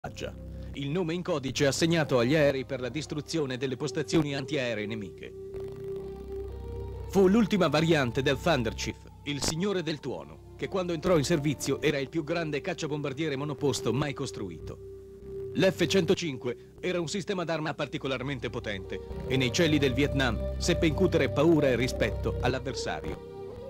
il nome in codice assegnato agli aerei per la distruzione delle postazioni antiaeree nemiche. Fu l'ultima variante del Thunder Chief, il Signore del Tuono, che quando entrò in servizio era il più grande cacciabombardiere monoposto mai costruito. L'F-105 era un sistema d'arma particolarmente potente e nei cieli del Vietnam seppe incutere paura e rispetto all'avversario.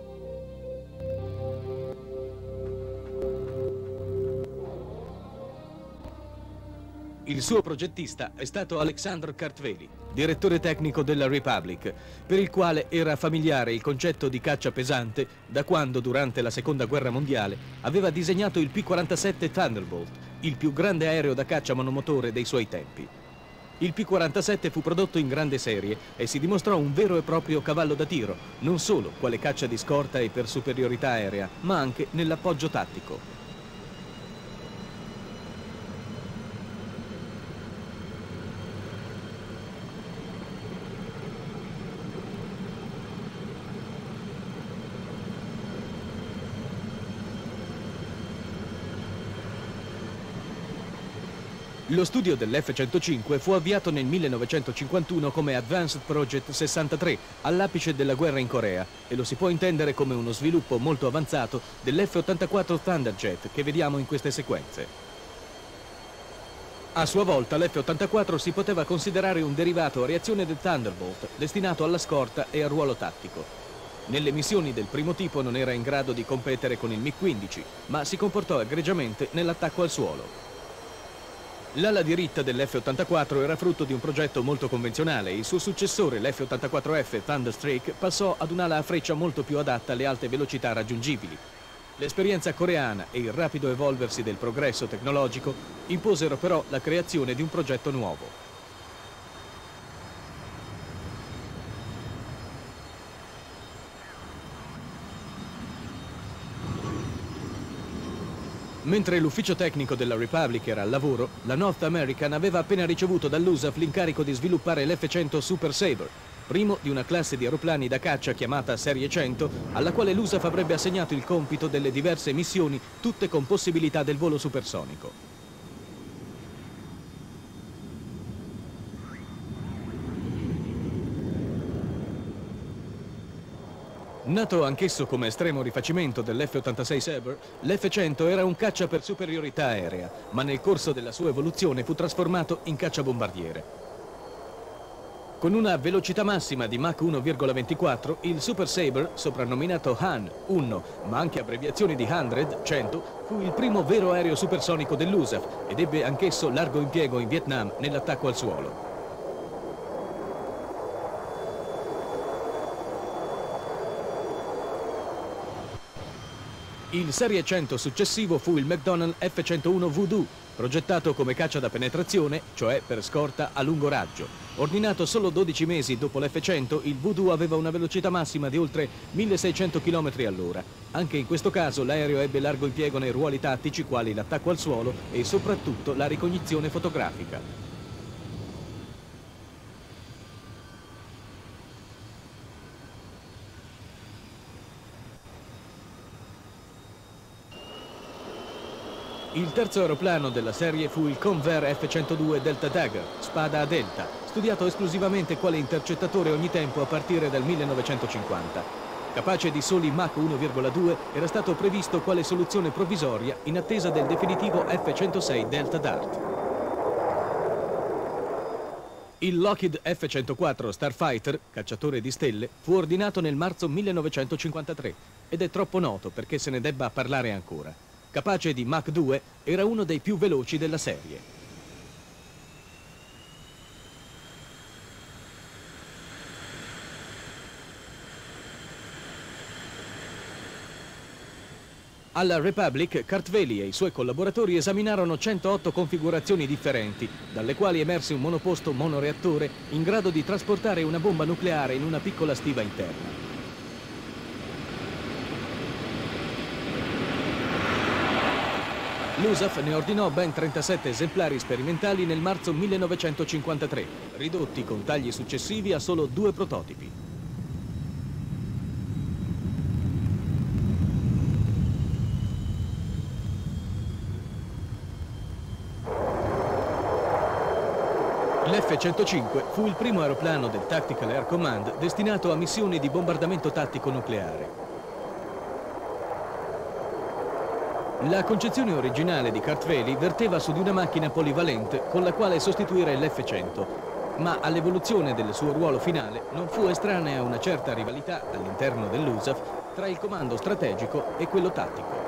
Il suo progettista è stato Alexandre Kartveli, direttore tecnico della Republic, per il quale era familiare il concetto di caccia pesante da quando, durante la Seconda Guerra Mondiale, aveva disegnato il P-47 Thunderbolt, il più grande aereo da caccia monomotore dei suoi tempi. Il P-47 fu prodotto in grande serie e si dimostrò un vero e proprio cavallo da tiro, non solo quale caccia di scorta e per superiorità aerea, ma anche nell'appoggio tattico. Lo studio dell'F-105 fu avviato nel 1951 come Advanced Project 63, all'apice della guerra in Corea, e lo si può intendere come uno sviluppo molto avanzato dell'F-84 Thunderjet che vediamo in queste sequenze. A sua volta l'F-84 si poteva considerare un derivato a reazione del Thunderbolt, destinato alla scorta e al ruolo tattico. Nelle missioni del primo tipo non era in grado di competere con il MiG-15, ma si comportò egregiamente nell'attacco al suolo. L'ala diritta dell'F-84 era frutto di un progetto molto convenzionale. Il suo successore, l'F-84F Thunderstreak, passò ad un'ala a freccia molto più adatta alle alte velocità raggiungibili. L'esperienza coreana e il rapido evolversi del progresso tecnologico imposero però la creazione di un progetto nuovo. Mentre l'ufficio tecnico della Republic era al lavoro, la North American aveva appena ricevuto dall'USAF l'incarico di sviluppare l'F-100 Super Sabre, primo di una classe di aeroplani da caccia chiamata Serie 100, alla quale l'USAF avrebbe assegnato il compito delle diverse missioni, tutte con possibilità del volo supersonico. Nato anch'esso come estremo rifacimento dell'F-86 Sabre, l'F-100 era un caccia per superiorità aerea, ma nel corso della sua evoluzione fu trasformato in cacciabombardiere. Con una velocità massima di Mach 1,24, il Super Sabre, soprannominato Han 1, ma anche abbreviazione di 100, fu il primo vero aereo supersonico dell'USAF ed ebbe anch'esso largo impiego in Vietnam nell'attacco al suolo. Il Serie 100 successivo fu il McDonnell F-101 Voodoo, progettato come caccia da penetrazione, cioè per scorta a lungo raggio. Ordinato solo 12 mesi dopo l'F-100, il Voodoo aveva una velocità massima di oltre 1600 km all'ora. Anche in questo caso l'aereo ebbe largo impiego nei ruoli tattici quali l'attacco al suolo e soprattutto la ricognizione fotografica. Il terzo aeroplano della serie fu il Convair F-102 Delta Dagger, spada a delta, studiato esclusivamente quale intercettatore ogni tempo a partire dal 1950. Capace di soli Mach 1,2, era stato previsto quale soluzione provvisoria in attesa del definitivo F-106 Delta Dart. Il Lockheed F-104 Starfighter, cacciatore di stelle, fu ordinato nel marzo 1953 ed è troppo noto perché se ne debba parlare ancora. Capace di Mach 2, era uno dei più veloci della serie. Alla Republic, Kartveli e i suoi collaboratori esaminarono 108 configurazioni differenti, dalle quali emerse un monoposto monoreattore in grado di trasportare una bomba nucleare in una piccola stiva interna. L'USAF ne ordinò ben 37 esemplari sperimentali nel marzo 1953, ridotti con tagli successivi a solo 2 prototipi. L'F-105 fu il primo aeroplano del Tactical Air Command destinato a missioni di bombardamento tattico nucleare. La concezione originale di Kartveli verteva su di una macchina polivalente con la quale sostituire l'F-100, ma all'evoluzione del suo ruolo finale non fu estranea una certa rivalità all'interno dell'USAF tra il comando strategico e quello tattico.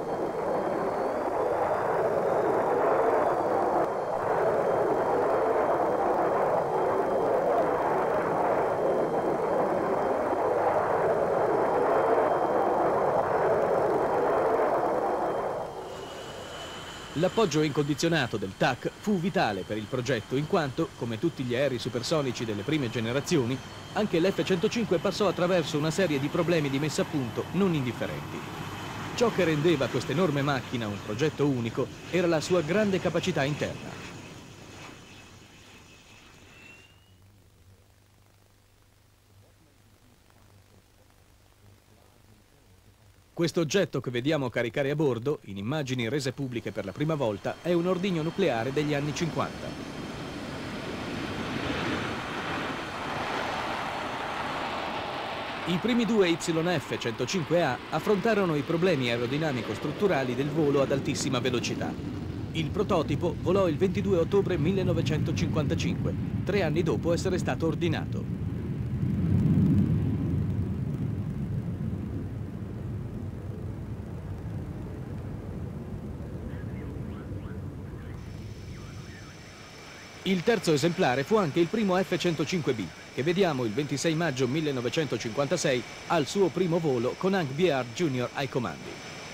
L'appoggio incondizionato del TAC fu vitale per il progetto in quanto, come tutti gli aerei supersonici delle prime generazioni, anche l'F-105 passò attraverso una serie di problemi di messa a punto non indifferenti. Ciò che rendeva questa enorme macchina un progetto unico era la sua grande capacità interna. Questo oggetto che vediamo caricare a bordo, in immagini rese pubbliche per la prima volta, è un ordigno nucleare degli anni 50. I primi due YF-105A affrontarono i problemi aerodinamico-strutturali del volo ad altissima velocità. Il prototipo volò il 22 ottobre 1955, 3 anni dopo essere stato ordinato. Il terzo esemplare fu anche il primo F-105B, che vediamo il 26 maggio 1956 al suo primo volo con Hank Biard Jr. ai comandi.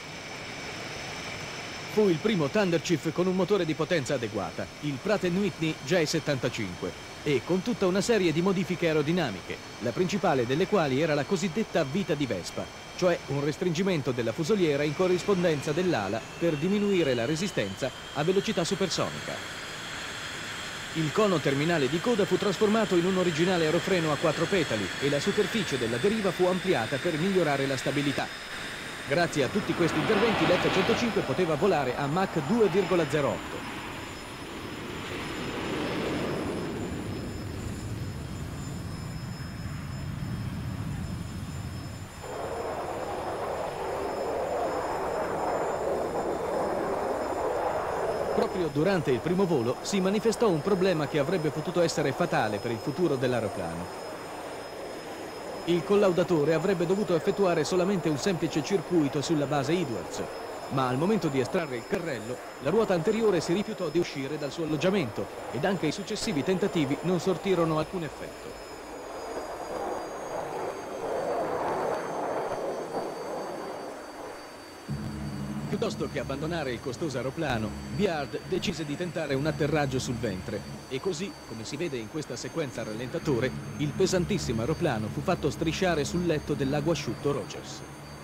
Fu il primo Thunderchief con un motore di potenza adeguata, il Pratt & Whitney J75, e con tutta una serie di modifiche aerodinamiche, la principale delle quali era la cosiddetta vita di Vespa, cioè un restringimento della fusoliera in corrispondenza dell'ala per diminuire la resistenza a velocità supersonica. Il cono terminale di coda fu trasformato in un originale aerofreno a 4 petali e la superficie della deriva fu ampliata per migliorare la stabilità. Grazie a tutti questi interventi l'F-105 poteva volare a Mach 2,08. Proprio durante il primo volo si manifestò un problema che avrebbe potuto essere fatale per il futuro dell'aeroplano. Il collaudatore avrebbe dovuto effettuare solamente un semplice circuito sulla base Edwards, ma al momento di estrarre il carrello, la ruota anteriore si rifiutò di uscire dal suo alloggiamento ed anche i successivi tentativi non sortirono alcun effetto. Piuttosto che abbandonare il costoso aeroplano, Biard decise di tentare un atterraggio sul ventre e così, come si vede in questa sequenza a rallentatore, il pesantissimo aeroplano fu fatto strisciare sul letto dell'aguasciutto Rogers.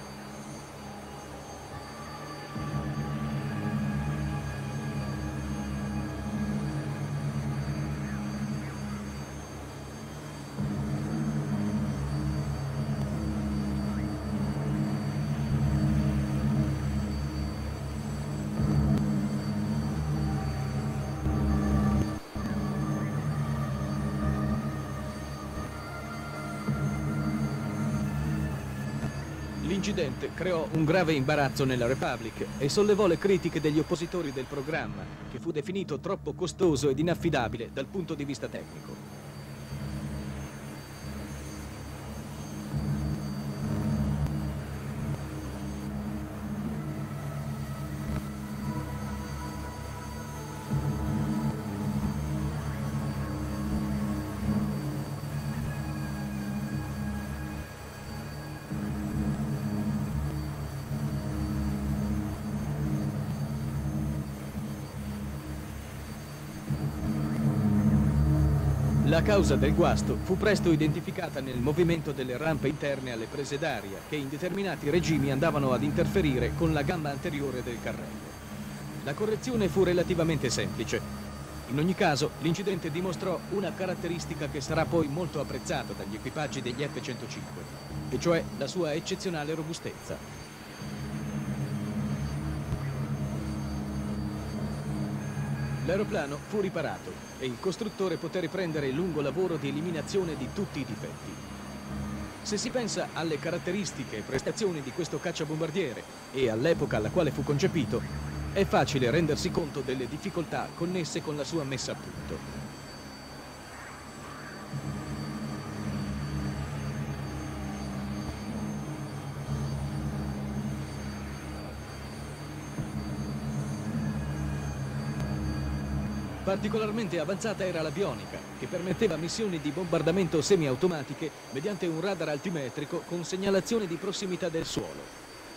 L'incidente creò un grave imbarazzo nella Republic e sollevò le critiche degli oppositori del programma, che fu definito troppo costoso ed inaffidabile dal punto di vista tecnico. La causa del guasto fu presto identificata nel movimento delle rampe interne alle prese d'aria, che in determinati regimi andavano ad interferire con la gamba anteriore del carrello. La correzione fu relativamente semplice. In ogni caso, l'incidente dimostrò una caratteristica che sarà poi molto apprezzata dagli equipaggi degli F-105, e cioè la sua eccezionale robustezza. L'aeroplano fu riparato e il costruttore poté riprendere il lungo lavoro di eliminazione di tutti i difetti. Se si pensa alle caratteristiche e prestazioni di questo cacciabombardiere e all'epoca alla quale fu concepito, è facile rendersi conto delle difficoltà connesse con la sua messa a punto. Particolarmente avanzata era l'avionica, che permetteva missioni di bombardamento semiautomatiche mediante un radar altimetrico con segnalazione di prossimità del suolo.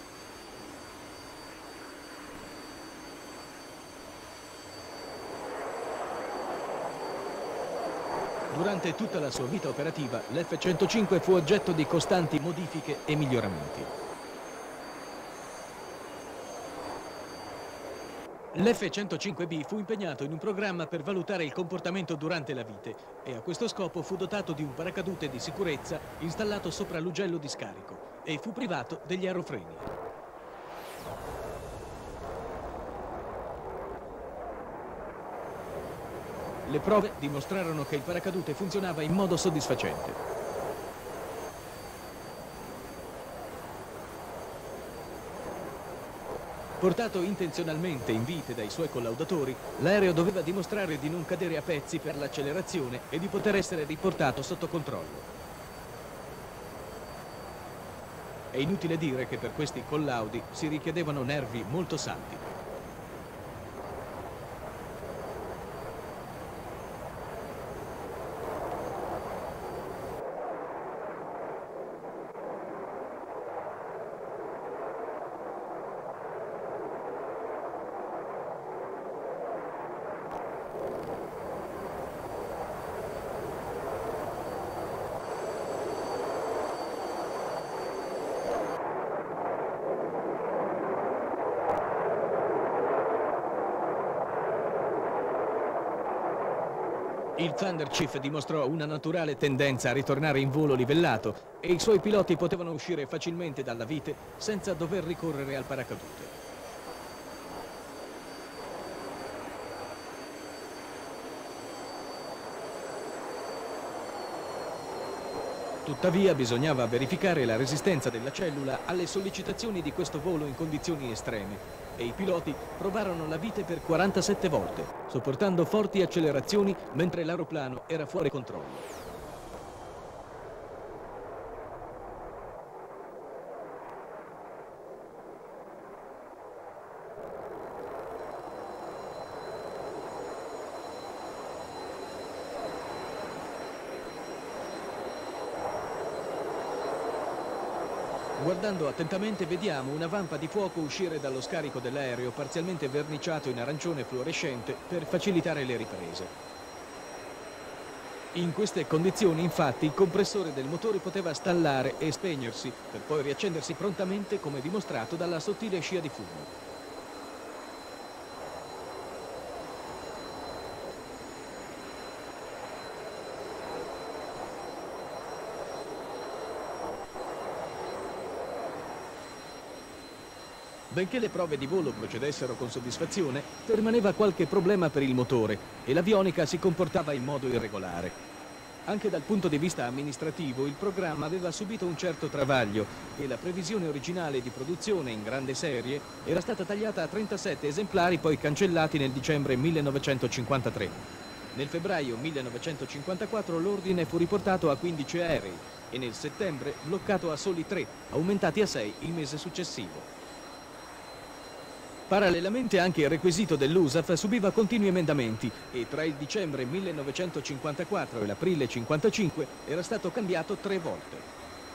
Durante tutta la sua vita operativa, l'F-105 fu oggetto di costanti modifiche e miglioramenti. L'F-105B fu impegnato in un programma per valutare il comportamento durante la vite e a questo scopo fu dotato di un paracadute di sicurezza installato sopra l'ugello di scarico e fu privato degli aerofreni. Le prove dimostrarono che il paracadute funzionava in modo soddisfacente. Portato intenzionalmente in vite dai suoi collaudatori, l'aereo doveva dimostrare di non cadere a pezzi per l'accelerazione e di poter essere riportato sotto controllo. È inutile dire che per questi collaudi si richiedevano nervi molto saldi. Il Thunder Chief dimostrò una naturale tendenza a ritornare in volo livellato e i suoi piloti potevano uscire facilmente dalla vite senza dover ricorrere al paracadute. Tuttavia bisognava verificare la resistenza della cellula alle sollecitazioni di questo volo in condizioni estreme e i piloti provarono la vite per 47 volte, sopportando forti accelerazioni mentre l'aeroplano era fuori controllo. Guardando attentamente vediamo una vampa di fuoco uscire dallo scarico dell'aereo parzialmente verniciato in arancione fluorescente per facilitare le riprese. In queste condizioni, infatti, il compressore del motore poteva stallare e spegnersi per poi riaccendersi prontamente come dimostrato dalla sottile scia di fumo. Benché le prove di volo procedessero con soddisfazione, permaneva qualche problema per il motore e l'avionica si comportava in modo irregolare. Anche dal punto di vista amministrativo il programma aveva subito un certo travaglio e la previsione originale di produzione in grande serie era stata tagliata a 37 esemplari poi cancellati nel dicembre 1953. Nel febbraio 1954 l'ordine fu riportato a 15 aerei e nel settembre bloccato a soli 3, aumentati a 6 il mese successivo. Parallelamente anche il requisito dell'USAF subiva continui emendamenti e tra il dicembre 1954 e l'aprile 1955 era stato cambiato 3 volte.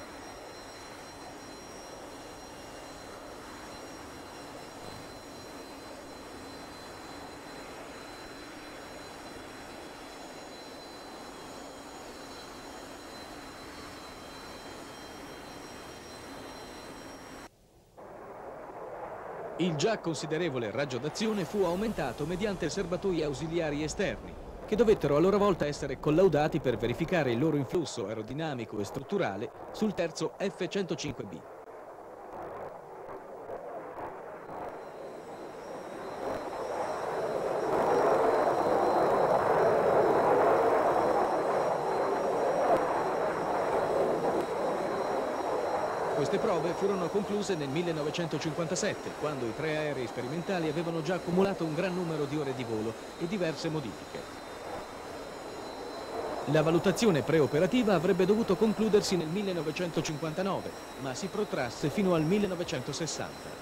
Il già considerevole raggio d'azione fu aumentato mediante serbatoi ausiliari esterni, che dovettero a loro volta essere collaudati per verificare il loro influsso aerodinamico e strutturale sul terzo F-105B. Queste prove furono concluse nel 1957, quando i 3 aerei sperimentali avevano già accumulato un gran numero di ore di volo e diverse modifiche. La valutazione preoperativa avrebbe dovuto concludersi nel 1959, ma si protrasse fino al 1960.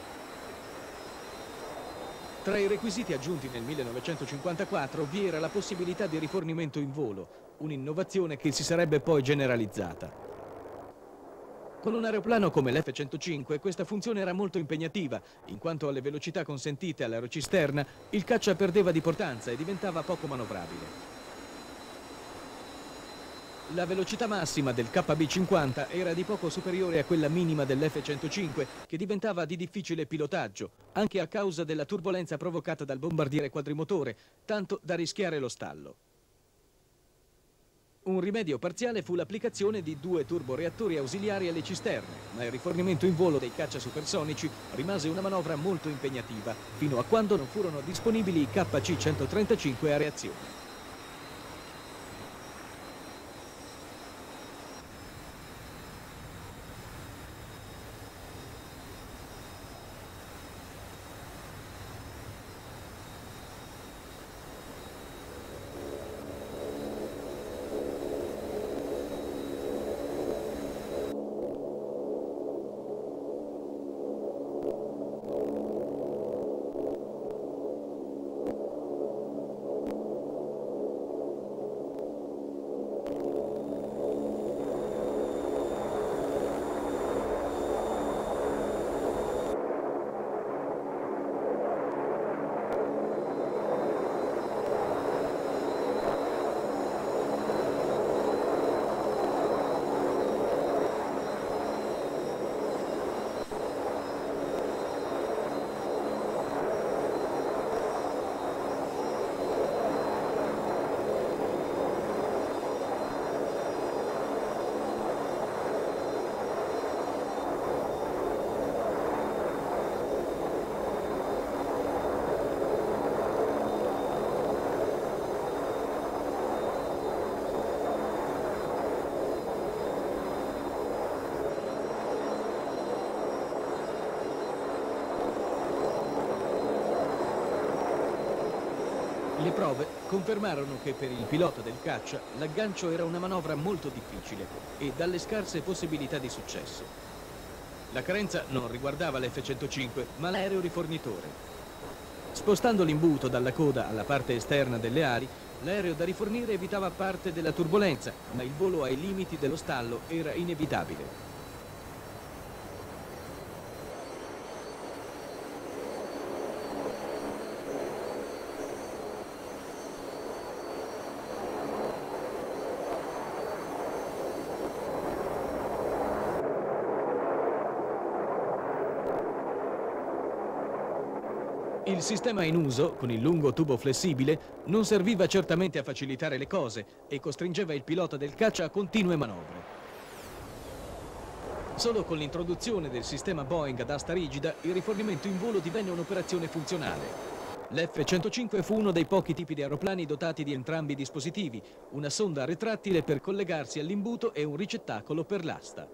Tra i requisiti aggiunti nel 1954 vi era la possibilità di rifornimento in volo, un'innovazione che si sarebbe poi generalizzata. Con un aeroplano come l'F-105 questa funzione era molto impegnativa, in quanto alle velocità consentite all'aerocisterna il caccia perdeva di portanza e diventava poco manovrabile. La velocità massima del KB-50 era di poco superiore a quella minima dell'F-105, che diventava di difficile pilotaggio, anche a causa della turbolenza provocata dal bombardiere quadrimotore, tanto da rischiare lo stallo. Un rimedio parziale fu l'applicazione di 2 turboreattori ausiliari alle cisterne, ma il rifornimento in volo dei caccia supersonici rimase una manovra molto impegnativa, fino a quando non furono disponibili i KC-135 a reazione. Le prove confermarono che per il pilota del caccia l'aggancio era una manovra molto difficile e dalle scarse possibilità di successo. La carenza non riguardava l'F-105, ma l'aereo rifornitore. Spostando l'imbuto dalla coda alla parte esterna delle ali, l'aereo da rifornire evitava parte della turbolenza, ma il volo ai limiti dello stallo era inevitabile. Il sistema in uso, con il lungo tubo flessibile, non serviva certamente a facilitare le cose e costringeva il pilota del caccia a continue manovre. Solo con l'introduzione del sistema Boeing ad asta rigida, il rifornimento in volo divenne un'operazione funzionale. L'F-105 fu uno dei pochi tipi di aeroplani dotati di entrambi i dispositivi, una sonda retrattile per collegarsi all'imbuto e un ricettacolo per l'asta.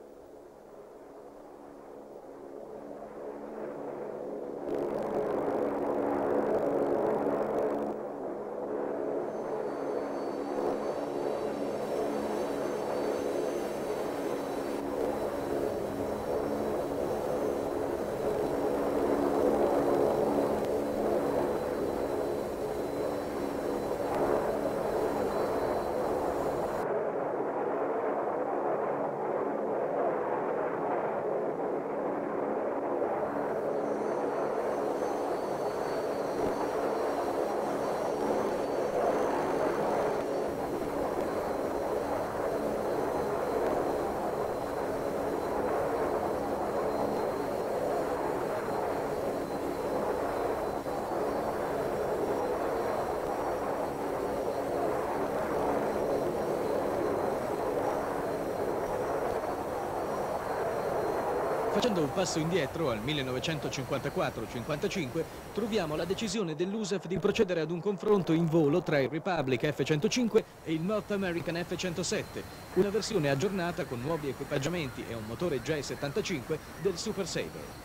Facendo un passo indietro al 1954-55, troviamo la decisione dell'USAF di procedere ad un confronto in volo tra il Republic F-105 e il North American F-107, una versione aggiornata con nuovi equipaggiamenti e un motore J75 del Super Sabre.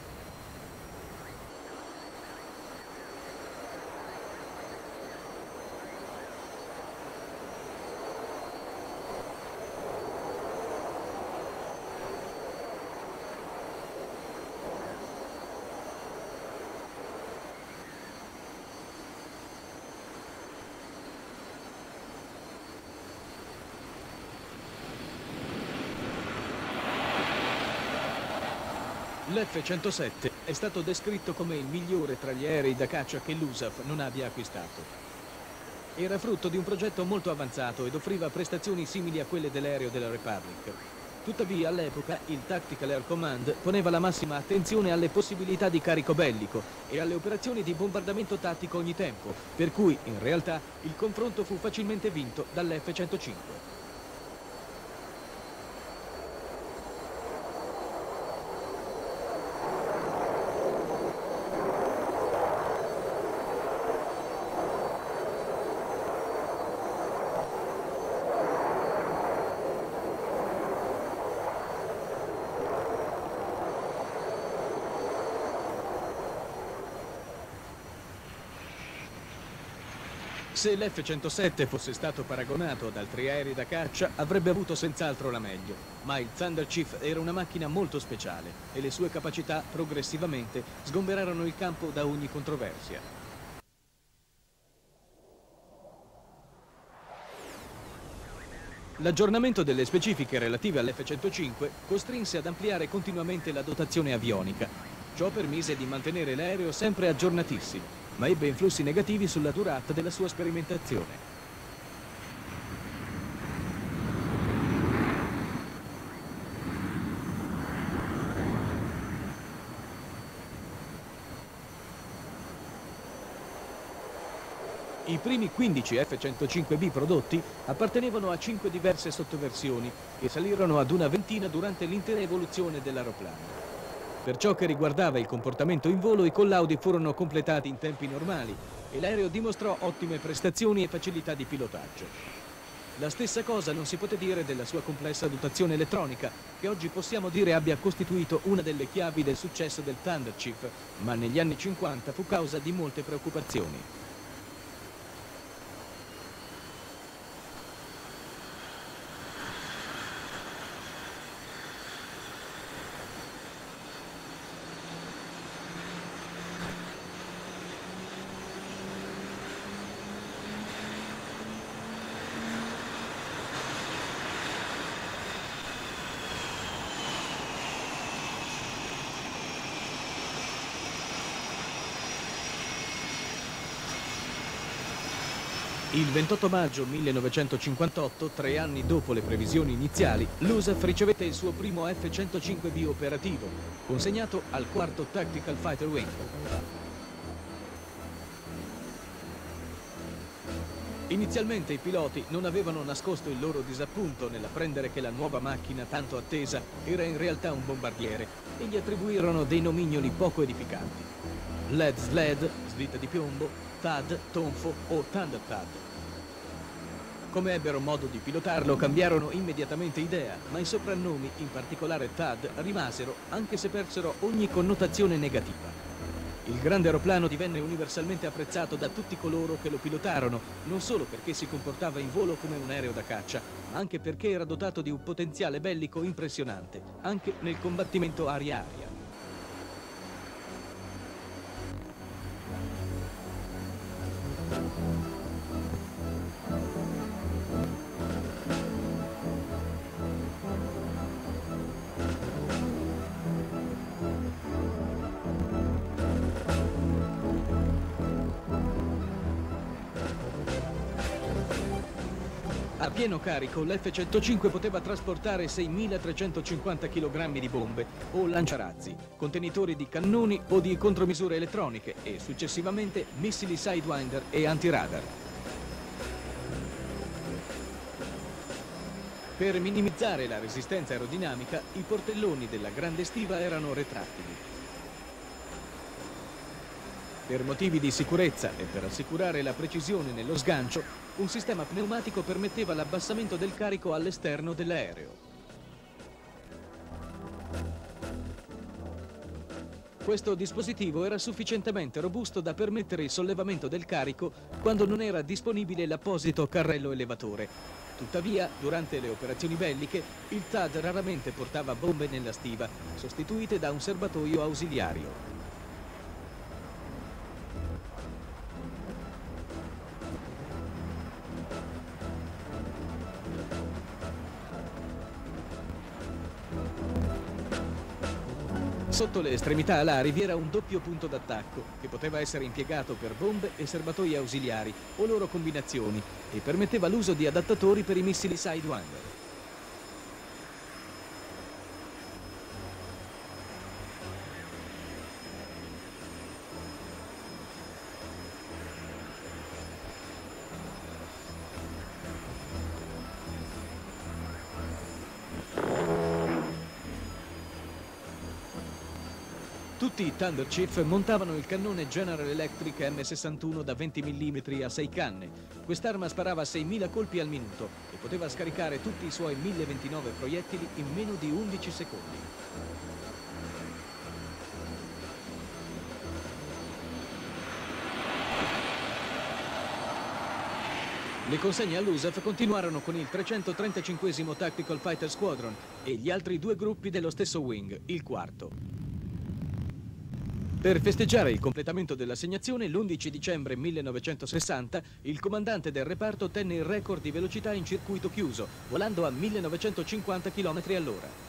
L'F-107 è stato descritto come il migliore tra gli aerei da caccia che l'USAF non abbia acquistato. Era frutto di un progetto molto avanzato ed offriva prestazioni simili a quelle dell'aereo della Republic. Tuttavia, all'epoca, il Tactical Air Command poneva la massima attenzione alle possibilità di carico bellico e alle operazioni di bombardamento tattico ogni tempo, per cui, in realtà, il confronto fu facilmente vinto dall'F-105. Se l'F-107 fosse stato paragonato ad altri aerei da caccia, avrebbe avuto senz'altro la meglio, ma il Thunder Chief era una macchina molto speciale e le sue capacità progressivamente sgomberarono il campo da ogni controversia. L'aggiornamento delle specifiche relative all'F-105 costrinse ad ampliare continuamente la dotazione avionica. Ciò permise di mantenere l'aereo sempre aggiornatissimo, ma ebbe influssi negativi sulla durata della sua sperimentazione. I primi 15 F-105B prodotti appartenevano a 5 diverse sottoversioni che salirono ad una ventina durante l'intera evoluzione dell'aeroplano. Per ciò che riguardava il comportamento in volo, i collaudi furono completati in tempi normali e l'aereo dimostrò ottime prestazioni e facilità di pilotaggio. La stessa cosa non si poté dire della sua complessa dotazione elettronica, che oggi possiamo dire abbia costituito una delle chiavi del successo del Thunder Chief, ma negli anni 50 fu causa di molte preoccupazioni. Il 28 maggio 1958, 3 anni dopo le previsioni iniziali, l'USAF ricevette il suo primo F-105B operativo, consegnato al 4º Tactical Fighter Wing. Inizialmente i piloti non avevano nascosto il loro disappunto nell'apprendere che la nuova macchina tanto attesa era in realtà un bombardiere e gli attribuirono dei nomignoli poco edificanti. Lead Sled, slitta di piombo, THAAD, tonfo o Thunder THAAD. Come ebbero modo di pilotarlo, cambiarono immediatamente idea, ma i soprannomi, in particolare THAAD, rimasero, anche se persero ogni connotazione negativa. Il grande aeroplano divenne universalmente apprezzato da tutti coloro che lo pilotarono, non solo perché si comportava in volo come un aereo da caccia, ma anche perché era dotato di un potenziale bellico impressionante, anche nel combattimento aria-aria. A pieno carico, l'F-105 poteva trasportare 6.350 kg di bombe o lanciarazzi, contenitori di cannoni o di contromisure elettroniche e successivamente missili Sidewinder e antiradar. Per minimizzare la resistenza aerodinamica, i portelloni della grande stiva erano retrattili. Per motivi di sicurezza e per assicurare la precisione nello sgancio, un sistema pneumatico permetteva l'abbassamento del carico all'esterno dell'aereo. Questo dispositivo era sufficientemente robusto da permettere il sollevamento del carico quando non era disponibile l'apposito carrello elevatore. Tuttavia, durante le operazioni belliche, il TAD raramente portava bombe nella stiva, sostituite da un serbatoio ausiliario. Sotto le estremità alari vi era un doppio punto d'attacco che poteva essere impiegato per bombe e serbatoi ausiliari o loro combinazioni e permetteva l'uso di adattatori per i missili Sidewinder. Tutti i Thunder Chief montavano il cannone General Electric M61 da 20 mm a 6 canne. Quest'arma sparava 6.000 colpi al minuto e poteva scaricare tutti i suoi 1.029 proiettili in meno di 11 secondi. Le consegne all'USAF continuarono con il 335° Tactical Fighter Squadron e gli altri due gruppi dello stesso wing, il quarto. Per festeggiare il completamento dell'assegnazione, l'11 dicembre 1960, il comandante del reparto ottenne il record di velocità in circuito chiuso, volando a 1950 km all'ora.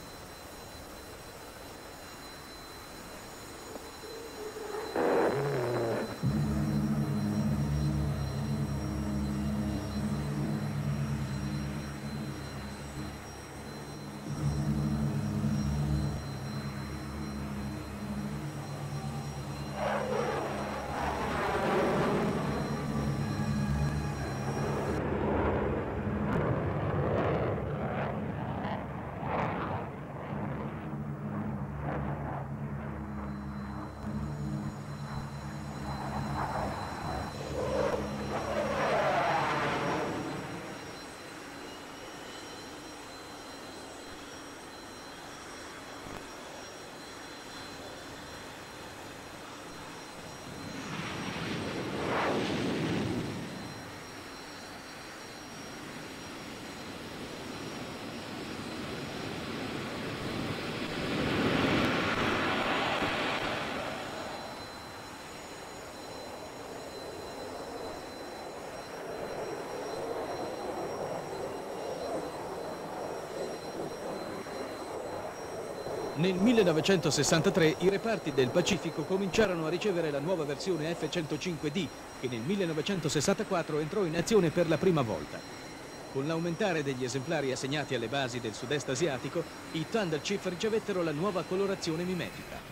Nel 1963 i reparti del Pacifico cominciarono a ricevere la nuova versione F-105D, che nel 1964 entrò in azione per la prima volta. Con l'aumentare degli esemplari assegnati alle basi del sud-est asiatico, i Thunder Chief ricevettero la nuova colorazione mimetica.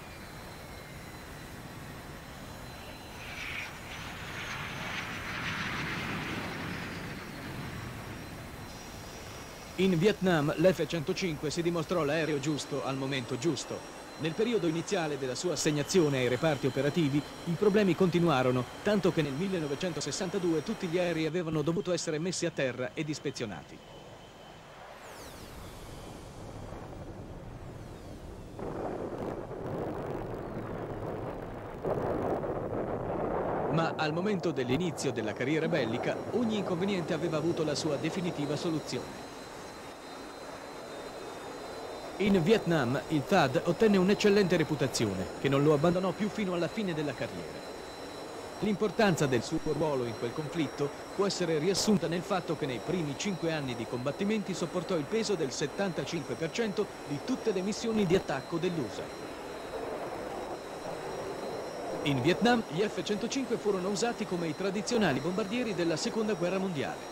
In Vietnam l'F-105 si dimostrò l'aereo giusto al momento giusto. Nel periodo iniziale della sua assegnazione ai reparti operativi, i problemi continuarono, tanto che nel 1962 tutti gli aerei avevano dovuto essere messi a terra ed ispezionati. Ma al momento dell'inizio della carriera bellica, ogni inconveniente aveva avuto la sua definitiva soluzione. In Vietnam il THAAD ottenne un'eccellente reputazione, che non lo abbandonò più fino alla fine della carriera. L'importanza del suo ruolo in quel conflitto può essere riassunta nel fatto che nei primi 5 anni di combattimenti sopportò il peso del 75% di tutte le missioni di attacco dell'USA. In Vietnam gli F-105 furono usati come i tradizionali bombardieri della Seconda Guerra Mondiale.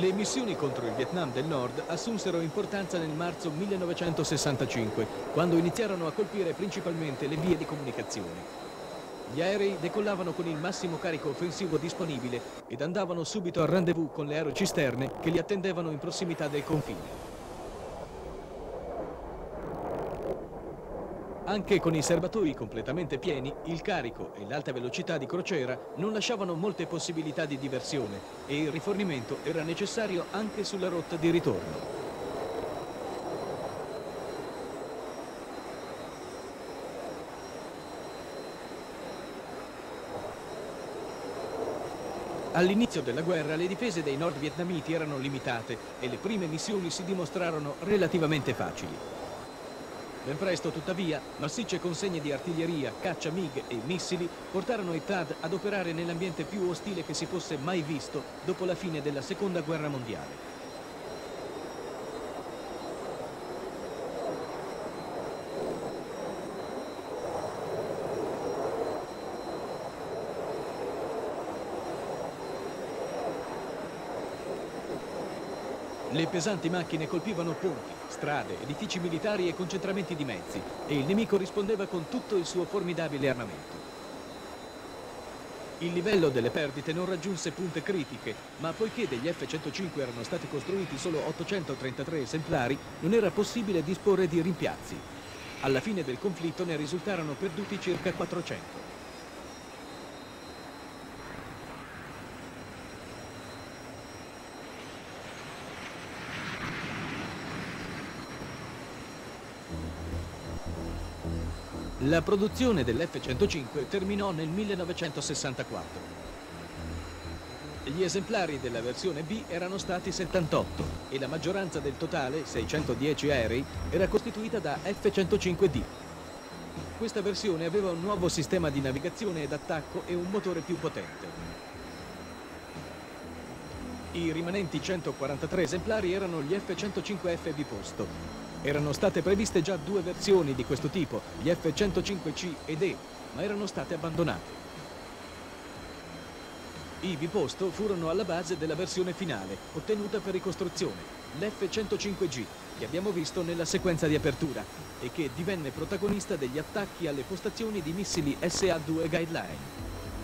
Le missioni contro il Vietnam del Nord assunsero importanza nel marzo 1965, quando iniziarono a colpire principalmente le vie di comunicazione. Gli aerei decollavano con il massimo carico offensivo disponibile ed andavano subito al rendezvous con le aerocisterne che li attendevano in prossimità del confine. Anche con i serbatoi completamente pieni, il carico e l'alta velocità di crociera non lasciavano molte possibilità di diversione e il rifornimento era necessario anche sulla rotta di ritorno. All'inizio della guerra le difese dei nordvietnamiti erano limitate e le prime missioni si dimostrarono relativamente facili. Ben presto, tuttavia, massicce consegne di artiglieria, caccia MiG e missili portarono i THAAD ad operare nell'ambiente più ostile che si fosse mai visto dopo la fine della Seconda Guerra Mondiale. Le pesanti macchine colpivano ponti, strade, edifici militari e concentramenti di mezzi e il nemico rispondeva con tutto il suo formidabile armamento. Il livello delle perdite non raggiunse punte critiche, ma poiché degli F-105 erano stati costruiti solo 833 esemplari, non era possibile disporre di rimpiazzi. Alla fine del conflitto ne risultarono perduti circa 400. La produzione dell'F-105 terminò nel 1964. Gli esemplari della versione B erano stati 78 e la maggioranza del totale, 610 aerei, era costituita da F-105D. Questa versione aveva un nuovo sistema di navigazione ed attacco e un motore più potente. I rimanenti 143 esemplari erano gli F-105F biposto. Erano state previste già due versioni di questo tipo, gli F-105C ed E, ma erano state abbandonate. I biposto furono alla base della versione finale, ottenuta per ricostruzione, l'F-105G, che abbiamo visto nella sequenza di apertura, e che divenne protagonista degli attacchi alle postazioni di missili SA-2 Guideline.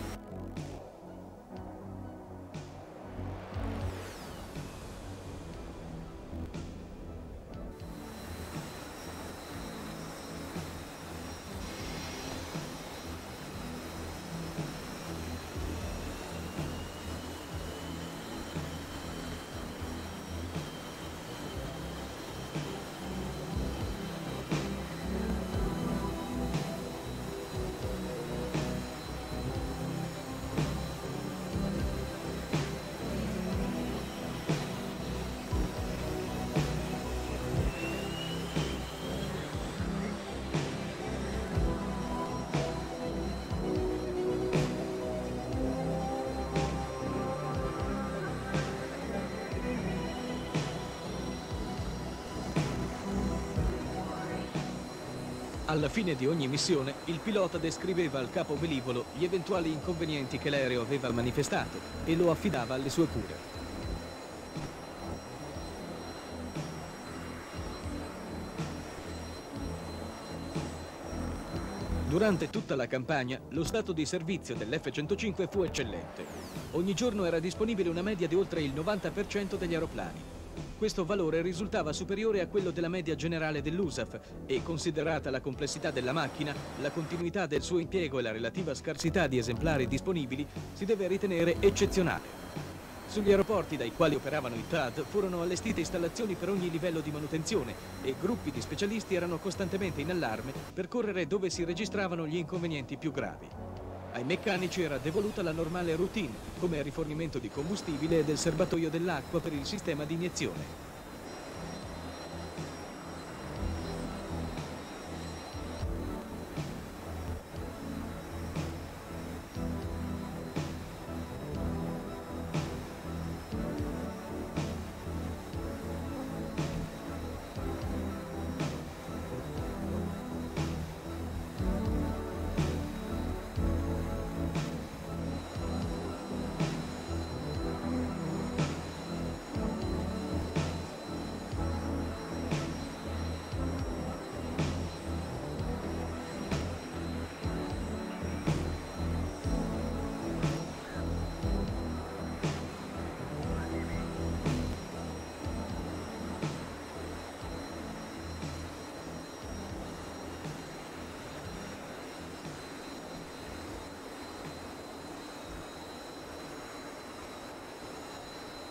Alla fine di ogni missione, il pilota descriveva al capo velivolo gli eventuali inconvenienti che l'aereo aveva manifestato e lo affidava alle sue cure. Durante tutta la campagna, lo stato di servizio dell'F-105 fu eccellente. Ogni giorno era disponibile una media di oltre il 90% degli aeroplani. Questo valore risultava superiore a quello della media generale dell'USAF e, considerata la complessità della macchina, la continuità del suo impiego e la relativa scarsità di esemplari disponibili, si deve ritenere eccezionale. Sugli aeroporti dai quali operavano i THAAD furono allestite installazioni per ogni livello di manutenzione e gruppi di specialisti erano costantemente in allarme per correre dove si registravano gli inconvenienti più gravi. Ai meccanici era devoluta la normale routine, come il rifornimento di combustibile e del serbatoio dell'acqua per il sistema di iniezione.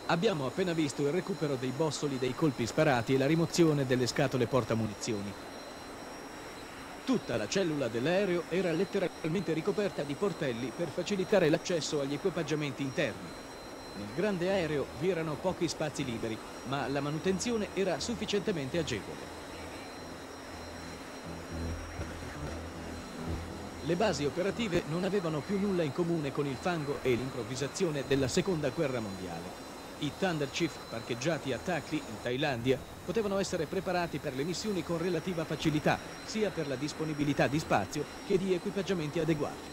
Abbiamo appena visto il recupero dei bossoli dei colpi sparati e la rimozione delle scatole portamunizioni. Tutta la cellula dell'aereo era letteralmente ricoperta di portelli per facilitare l'accesso agli equipaggiamenti interni. Nel grande aereo vi erano pochi spazi liberi, ma la manutenzione era sufficientemente agevole. Le basi operative non avevano più nulla in comune con il fango e l'improvvisazione della Seconda Guerra Mondiale. I Thunder Chief parcheggiati a Takli, in Thailandia, potevano essere preparati per le missioni con relativa facilità, sia per la disponibilità di spazio che di equipaggiamenti adeguati.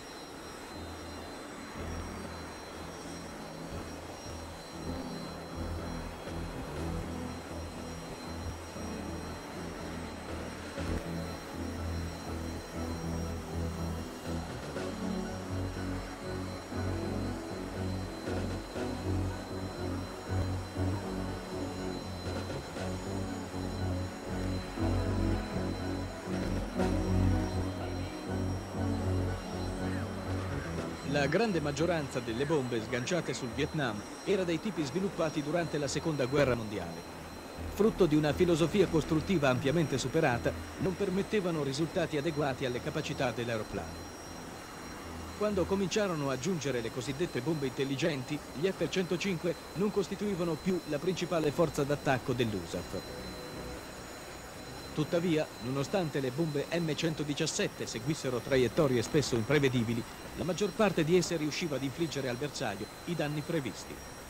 La grande maggioranza delle bombe sganciate sul Vietnam era dei tipi sviluppati durante la Seconda Guerra Mondiale. Frutto di una filosofia costruttiva ampiamente superata, non permettevano risultati adeguati alle capacità dell'aeroplano. Quando cominciarono a giungere le cosiddette bombe intelligenti, gli F-105 non costituivano più la principale forza d'attacco dell'USAF. Tuttavia, nonostante le bombe M117 seguissero traiettorie spesso imprevedibili, la maggior parte di esse riusciva ad infliggere al bersaglio i danni previsti.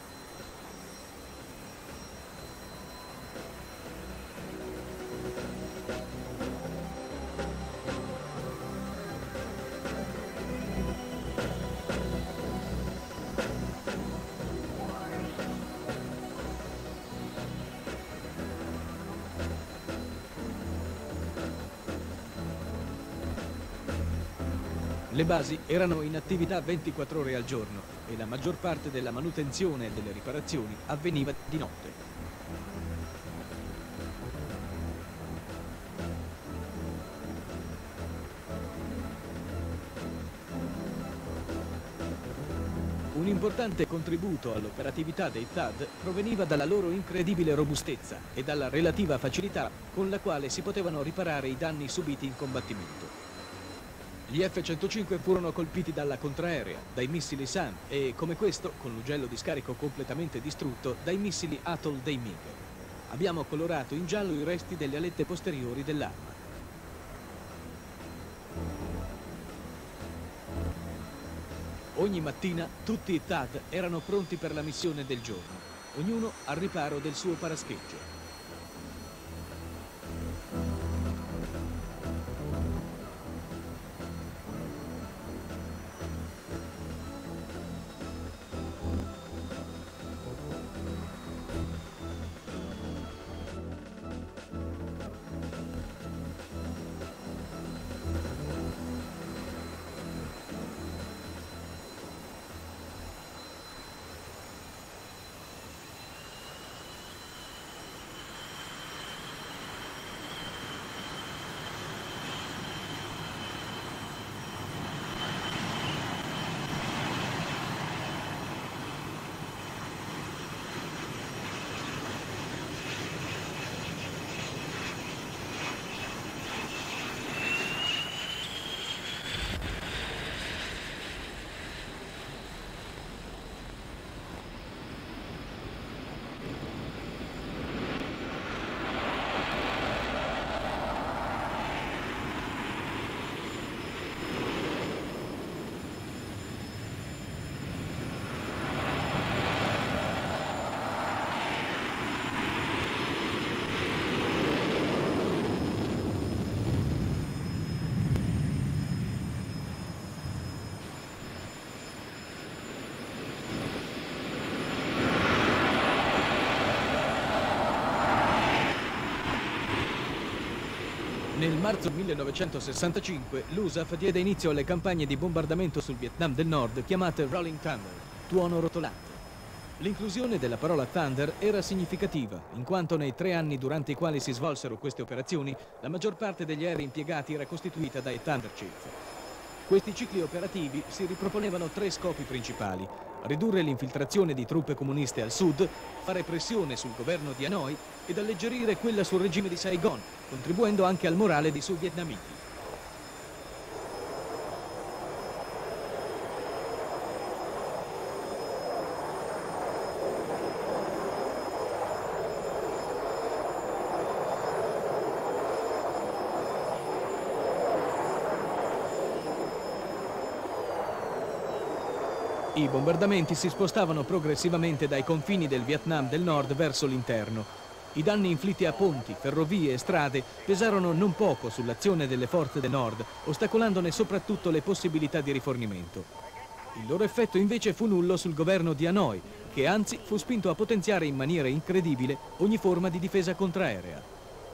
Le basi erano in attività 24 ore al giorno e la maggior parte della manutenzione e delle riparazioni avveniva di notte. Un importante contributo all'operatività dei THAAD proveniva dalla loro incredibile robustezza e dalla relativa facilità con la quale si potevano riparare i danni subiti in combattimento. Gli F-105 furono colpiti dalla contraerea, dai missili SAM e, come questo, con l'ugello di scarico completamente distrutto, dai missili Atoll dei MiG. Abbiamo colorato in giallo i resti delle alette posteriori dell'arma. Ogni mattina tutti i THAAD erano pronti per la missione del giorno, ognuno al riparo del suo parascheggio. Nel marzo 1965 l'USAF diede inizio alle campagne di bombardamento sul Vietnam del Nord chiamate Rolling Thunder, tuono rotolante. L'inclusione della parola Thunder era significativa, in quanto nei 3 anni durante i quali si svolsero queste operazioni, la maggior parte degli aerei impiegati era costituita dai Thunder Chief. Questi cicli operativi si riproponevano tre scopi principali: ridurre l'infiltrazione di truppe comuniste al sud, fare pressione sul governo di Hanoi ed alleggerire quella sul regime di Saigon, contribuendo anche al morale dei suoi vietnamiti. I bombardamenti si spostavano progressivamente dai confini del Vietnam del Nord verso l'interno. I danni inflitti a ponti, ferrovie e strade pesarono non poco sull'azione delle forze del Nord, ostacolandone soprattutto le possibilità di rifornimento. Il loro effetto invece fu nullo sul governo di Hanoi, che anzi fu spinto a potenziare in maniera incredibile ogni forma di difesa contraerea.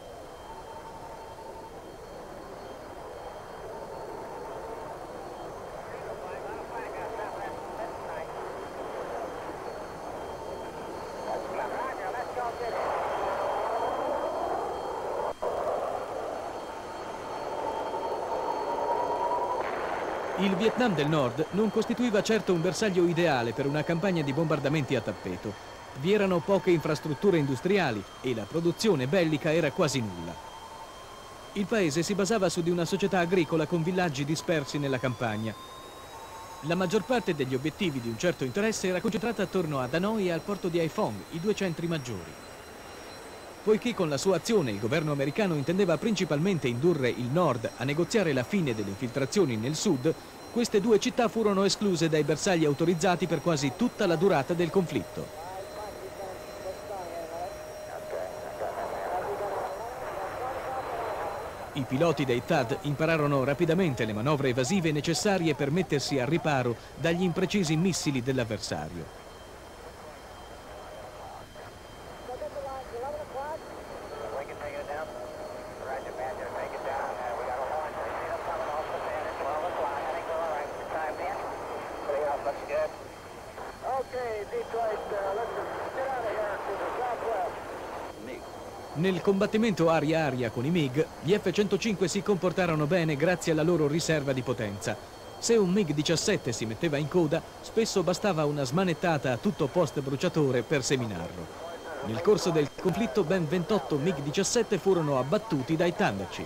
Il Vietnam del Nord non costituiva certo un bersaglio ideale per una campagna di bombardamenti a tappeto. Vi erano poche infrastrutture industriali e la produzione bellica era quasi nulla. Il paese si basava su di una società agricola con villaggi dispersi nella campagna. La maggior parte degli obiettivi di un certo interesse era concentrata attorno ad Hanoi e al porto di Haiphong, i due centri maggiori. Poiché con la sua azione il governo americano intendeva principalmente indurre il Nord a negoziare la fine delle infiltrazioni nel Sud, queste due città furono escluse dai bersagli autorizzati per quasi tutta la durata del conflitto. I piloti dei THAAD impararono rapidamente le manovre evasive necessarie per mettersi al riparo dagli imprecisi missili dell'avversario. Nel combattimento aria-aria con i MiG, gli F-105 si comportarono bene grazie alla loro riserva di potenza. Se un MiG-17 si metteva in coda, spesso bastava una smanettata a tutto post bruciatore per seminarlo. Nel corso del conflitto ben 28 MiG-17 furono abbattuti dai Thunder Chief.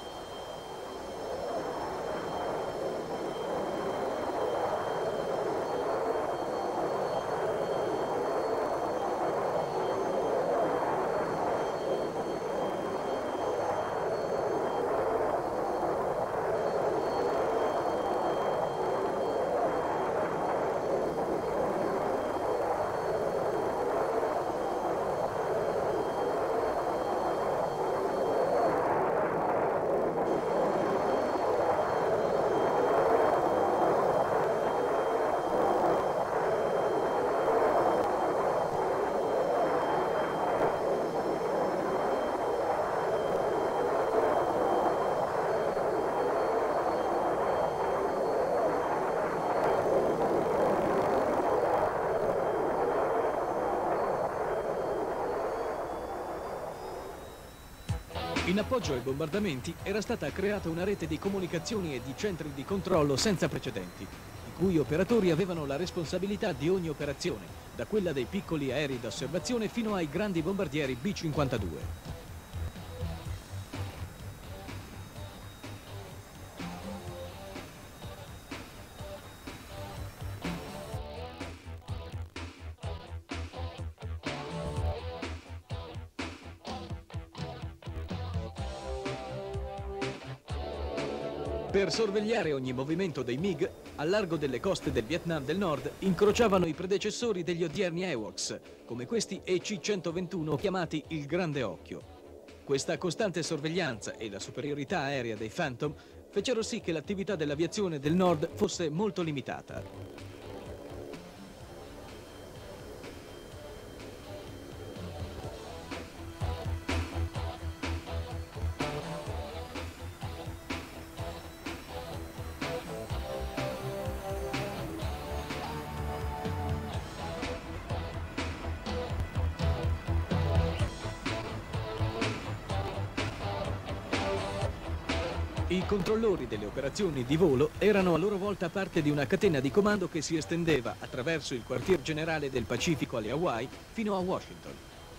In appoggio ai bombardamenti era stata creata una rete di comunicazioni e di centri di controllo senza precedenti, i cui operatori avevano la responsabilità di ogni operazione, da quella dei piccoli aerei d'osservazione fino ai grandi bombardieri B-52. Per sorvegliare ogni movimento dei MiG, al largo delle coste del Vietnam del Nord incrociavano i predecessori degli odierni AWACS, come questi EC-121 chiamati il Grande Occhio. Questa costante sorveglianza e la superiorità aerea dei Phantom fecero sì che l'attività dell'aviazione del Nord fosse molto limitata. I controllori delle operazioni di volo erano a loro volta parte di una catena di comando che si estendeva attraverso il quartier generale del Pacifico alle Hawaii fino a Washington.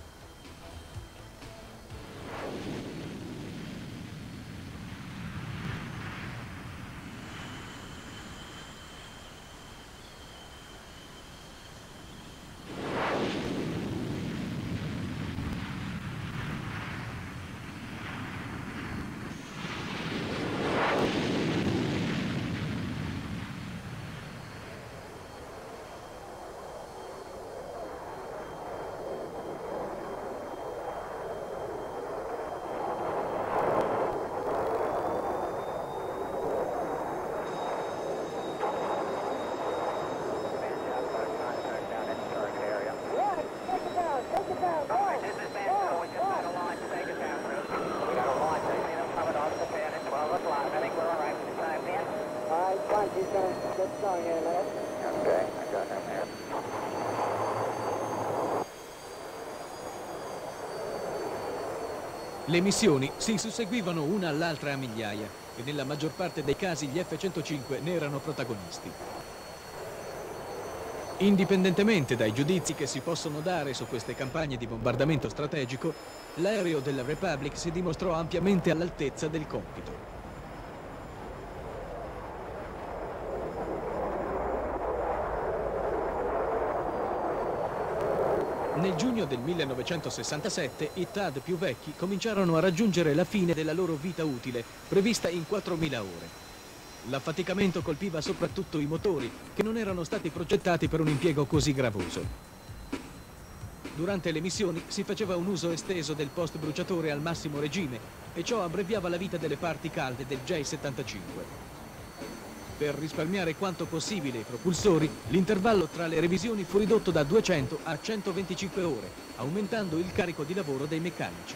Le missioni si susseguivano una all'altra a migliaia e nella maggior parte dei casi gli F-105 ne erano protagonisti. Indipendentemente dai giudizi che si possono dare su queste campagne di bombardamento strategico, l'aereo della Republic si dimostrò ampiamente all'altezza del compito. Nel giugno del 1967 i THAAD più vecchi cominciarono a raggiungere la fine della loro vita utile, prevista in 4.000 ore. L'affaticamento colpiva soprattutto i motori, che non erano stati progettati per un impiego così gravoso. Durante le missioni si faceva un uso esteso del post-bruciatore al massimo regime e ciò abbreviava la vita delle parti calde del J-75. Per risparmiare quanto possibile i propulsori, l'intervallo tra le revisioni fu ridotto da 200 a 125 ore, aumentando il carico di lavoro dei meccanici.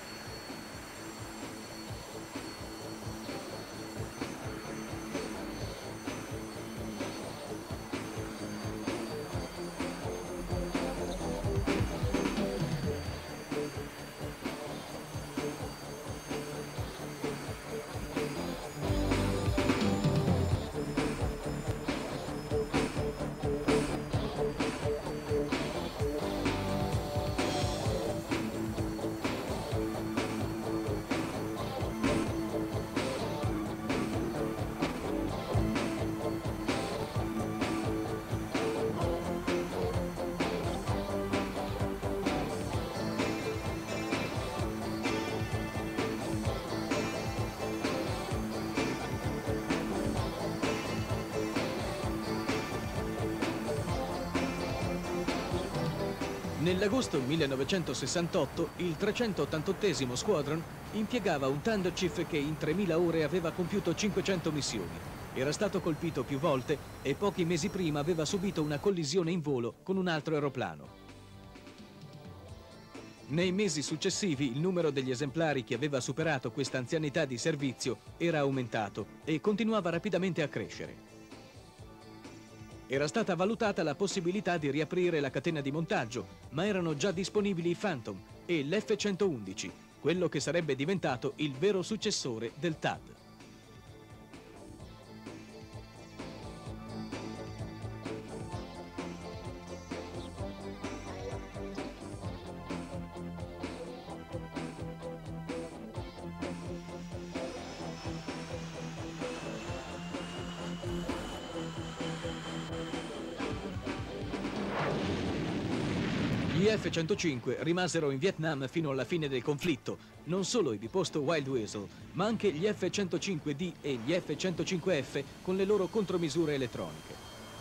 Nell'agosto 1968 il 388° Squadron impiegava un Thunderchief che in 3.000 ore aveva compiuto 500 missioni. Era stato colpito più volte e pochi mesi prima aveva subito una collisione in volo con un altro aeroplano. Nei mesi successivi il numero degli esemplari che aveva superato questa anzianità di servizio era aumentato e continuava rapidamente a crescere. Era stata valutata la possibilità di riaprire la catena di montaggio, ma erano già disponibili i Phantom e l'F-111, quello che sarebbe diventato il vero successore del THAAD. Gli F-105 rimasero in Vietnam fino alla fine del conflitto, non solo i biposto Wild Weasel, ma anche gli F-105D e gli F-105F con le loro contromisure elettroniche.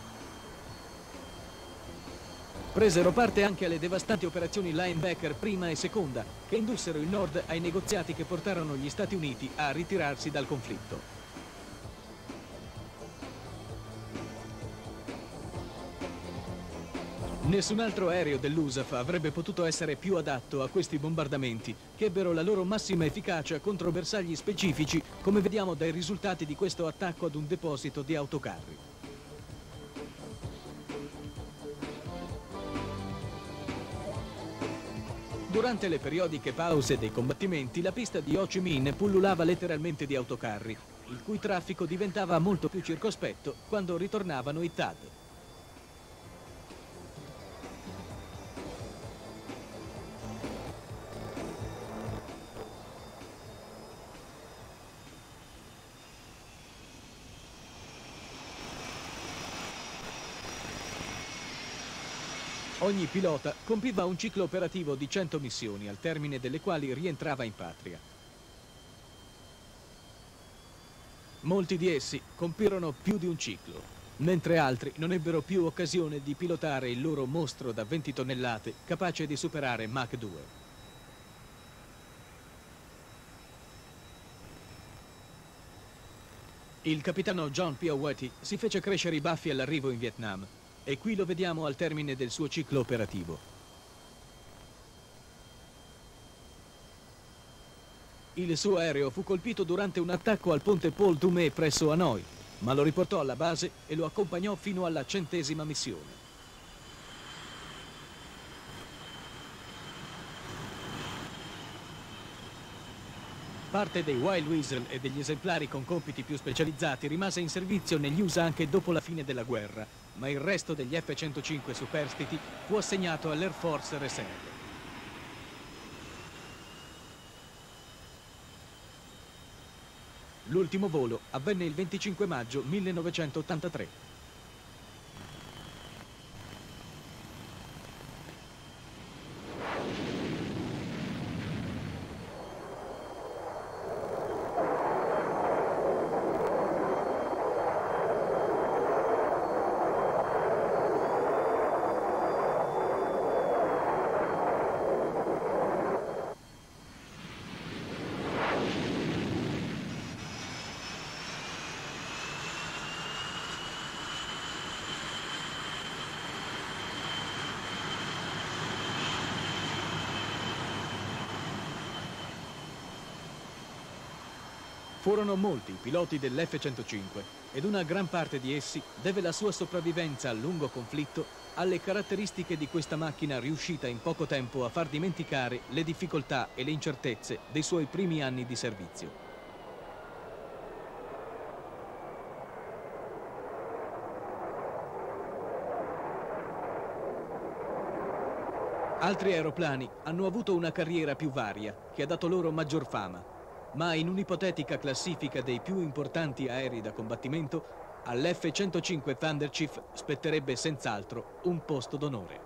Presero parte anche alle devastanti operazioni Linebacker prima e seconda, che indussero il Nord ai negoziati che portarono gli Stati Uniti a ritirarsi dal conflitto. Nessun altro aereo dell'USAF avrebbe potuto essere più adatto a questi bombardamenti, che ebbero la loro massima efficacia contro bersagli specifici, come vediamo dai risultati di questo attacco ad un deposito di autocarri. Durante le periodiche pause dei combattimenti, la pista di Ho Chi Minh pullulava letteralmente di autocarri. il cui traffico diventava molto più circospetto quando ritornavano i TAD. Ogni pilota compiva un ciclo operativo di 100 missioni, al termine delle quali rientrava in patria. Molti di essi compirono più di un ciclo, mentre altri non ebbero più occasione di pilotare il loro mostro da 20 tonnellate capace di superare Mach 2. Il capitano John Piawati si fece crescere i baffi all'arrivo in Vietnam e qui lo vediamo al termine del suo ciclo operativo. Il suo aereo fu colpito durante un attacco al ponte Paul Dumé presso Hanoi, ma lo riportò alla base e lo accompagnò fino alla 100ª missione. Parte dei Wild Weasel e degli esemplari con compiti più specializzati rimase in servizio negli USA anche dopo la fine della guerra, ma il resto degli F-105 Superstiti fu assegnato all'Air Force Reserve. L'ultimo volo avvenne il 25 maggio 1983. Furono molti i piloti dell'F-105 ed una gran parte di essi deve la sua sopravvivenza al lungo conflitto alle caratteristiche di questa macchina riuscita in poco tempo a far dimenticare le difficoltà e le incertezze dei suoi primi anni di servizio. Altri aeroplani hanno avuto una carriera più varia che ha dato loro maggior fama. Ma in un'ipotetica classifica dei più importanti aerei da combattimento, all'F-105 Thunder Chief spetterebbe senz'altro un posto d'onore.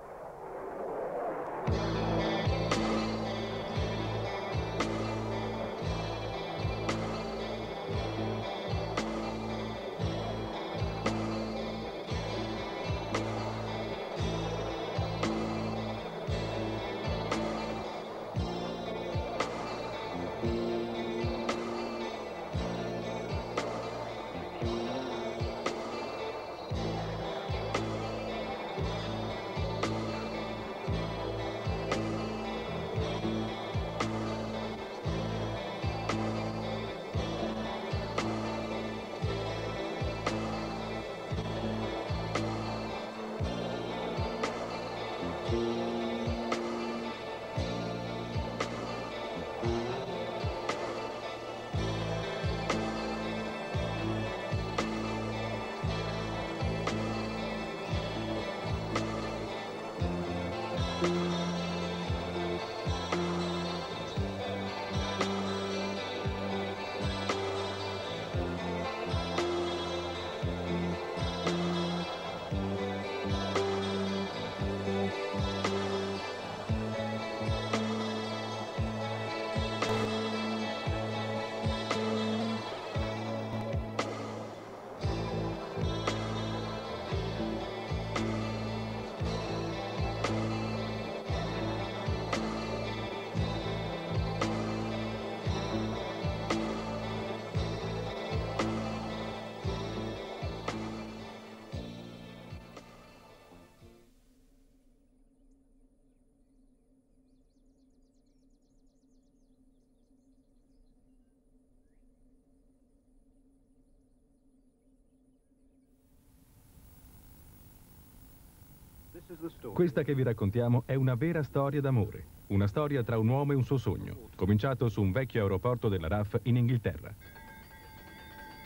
Questa che vi raccontiamo è una vera storia d'amore, una storia tra un uomo e un suo sogno, cominciato su un vecchio aeroporto della RAF in Inghilterra.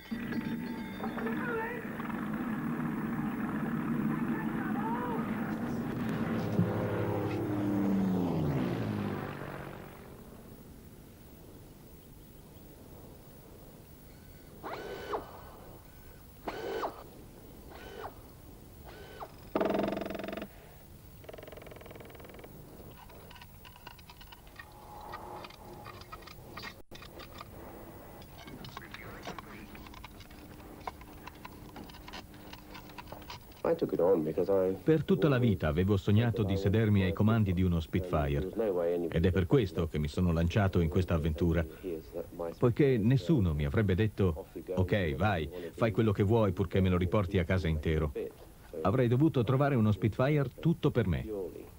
Per tutta la vita avevo sognato di sedermi ai comandi di uno Spitfire ed è per questo che mi sono lanciato in questa avventura, poiché nessuno mi avrebbe detto «Ok, vai, fai quello che vuoi purché me lo riporti a casa intero». Avrei dovuto trovare uno Spitfire tutto per me.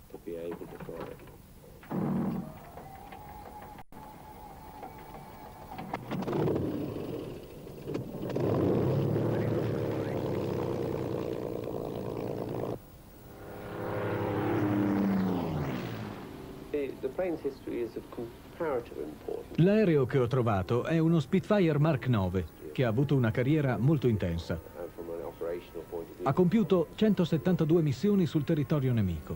L'aereo che ho trovato è uno Spitfire Mark IX, che ha avuto una carriera molto intensa. Ha compiuto 172 missioni sul territorio nemico.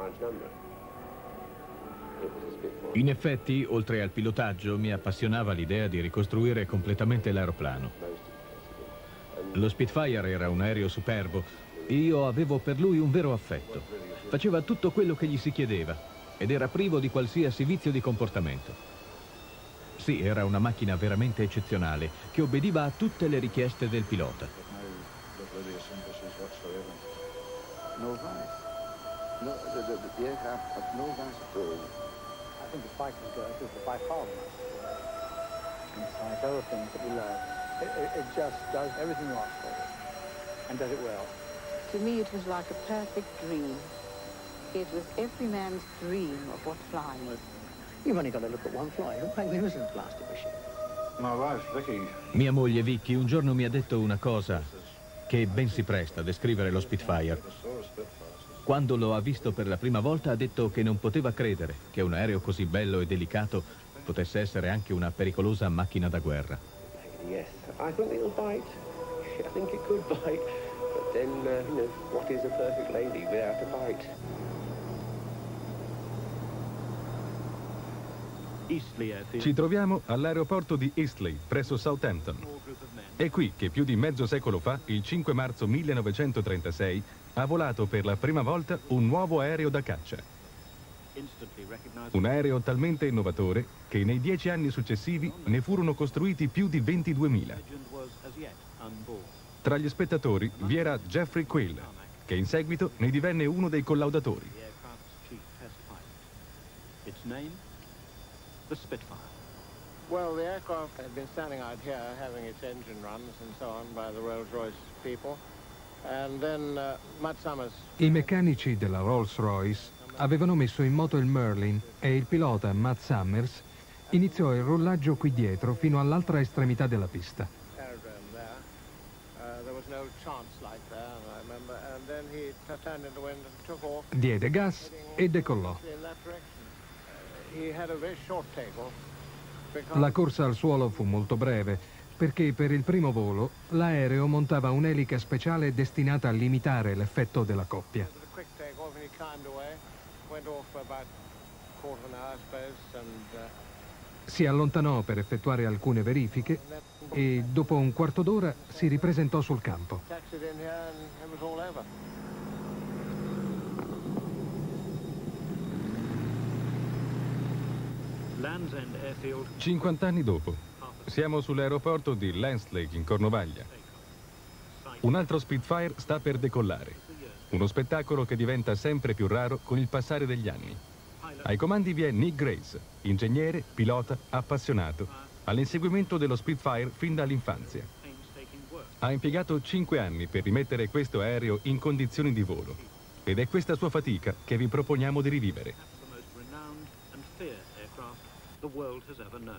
In effetti, oltre al pilotaggio, mi appassionava l'idea di ricostruire completamente l'aeroplano. Lo Spitfire era un aereo superbo e io avevo per lui un vero affetto. Faceva tutto quello che gli si chiedeva ed era privo di qualsiasi vizio di comportamento. Sì, era una macchina veramente eccezionale che obbediva a tutte le richieste del pilota. To me it was like a perfect dream. It was every man's dream of what flying is. You've only got to look at one fly. Look, magnificent plastic machine. My wife, Vicky. Mia moglie Vicky un giorno mi ha detto una cosa che ben si presta a descrivere lo Spitfire. Quando lo ha visto per la prima volta ha detto che non poteva credere che un aereo così bello e delicato potesse essere anche una pericolosa macchina da guerra. Yes, I think it'll bite. I think it could bite. But then, you know, what is a perfect lady without a bite? Ci troviamo all'aeroporto di Eastleigh, presso Southampton. È qui che più di mezzo secolo fa, il 5 marzo 1936, ha volato per la prima volta un nuovo aereo da caccia. Un aereo talmente innovatore che nei 10 anni successivi ne furono costruiti più di 22.000. Tra gli spettatori vi era Jeffrey Quill, che in seguito ne divenne uno dei collaudatori. The Spitfire. Well, the aircraft had been standing out here having its engine runs and so on by the Rolls-Royce people. And then Matt Summers. I meccanici della Rolls-Royce avevano messo in moto il Merlin e il pilota Matt Summers iniziò il rollaggio qui dietro fino all'altra estremità della pista. Diede gas e decollò. La corsa al suolo fu molto breve, perché per il primo volo l'aereo montava un'elica speciale destinata a limitare l'effetto della coppia. Si allontanò per effettuare alcune verifiche e dopo un quarto d'ora si ripresentò sul campo. 50 anni dopo, siamo sull'aeroporto di Lanslake in Cornovaglia. Un altro Spitfire sta per decollare, uno spettacolo che diventa sempre più raro con il passare degli anni. Ai comandi vi è Nick Grace, ingegnere, pilota, appassionato, all'inseguimento dello Spitfire fin dall'infanzia. Ha impiegato 5 anni per rimettere questo aereo in condizioni di volo ed è questa sua fatica che vi proponiamo di rivivere. The world has ever known.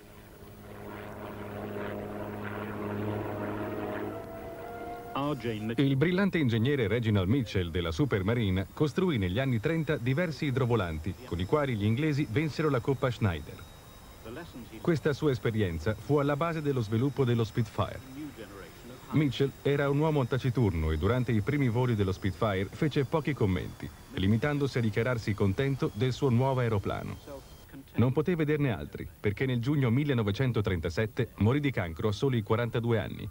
Il brillante ingegnere Reginald Mitchell della Supermarine costruì negli anni 30 diversi idrovolanti con i quali gli inglesi vinsero la Coppa Schneider. Questa sua esperienza fu alla base dello sviluppo dello Spitfire. Mitchell era un uomo taciturno e durante i primi voli dello Spitfire fece pochi commenti, limitandosi a dichiararsi contento del suo nuovo aeroplano. Non poté vederne altri, perché nel giugno 1937 morì di cancro a soli 42 anni.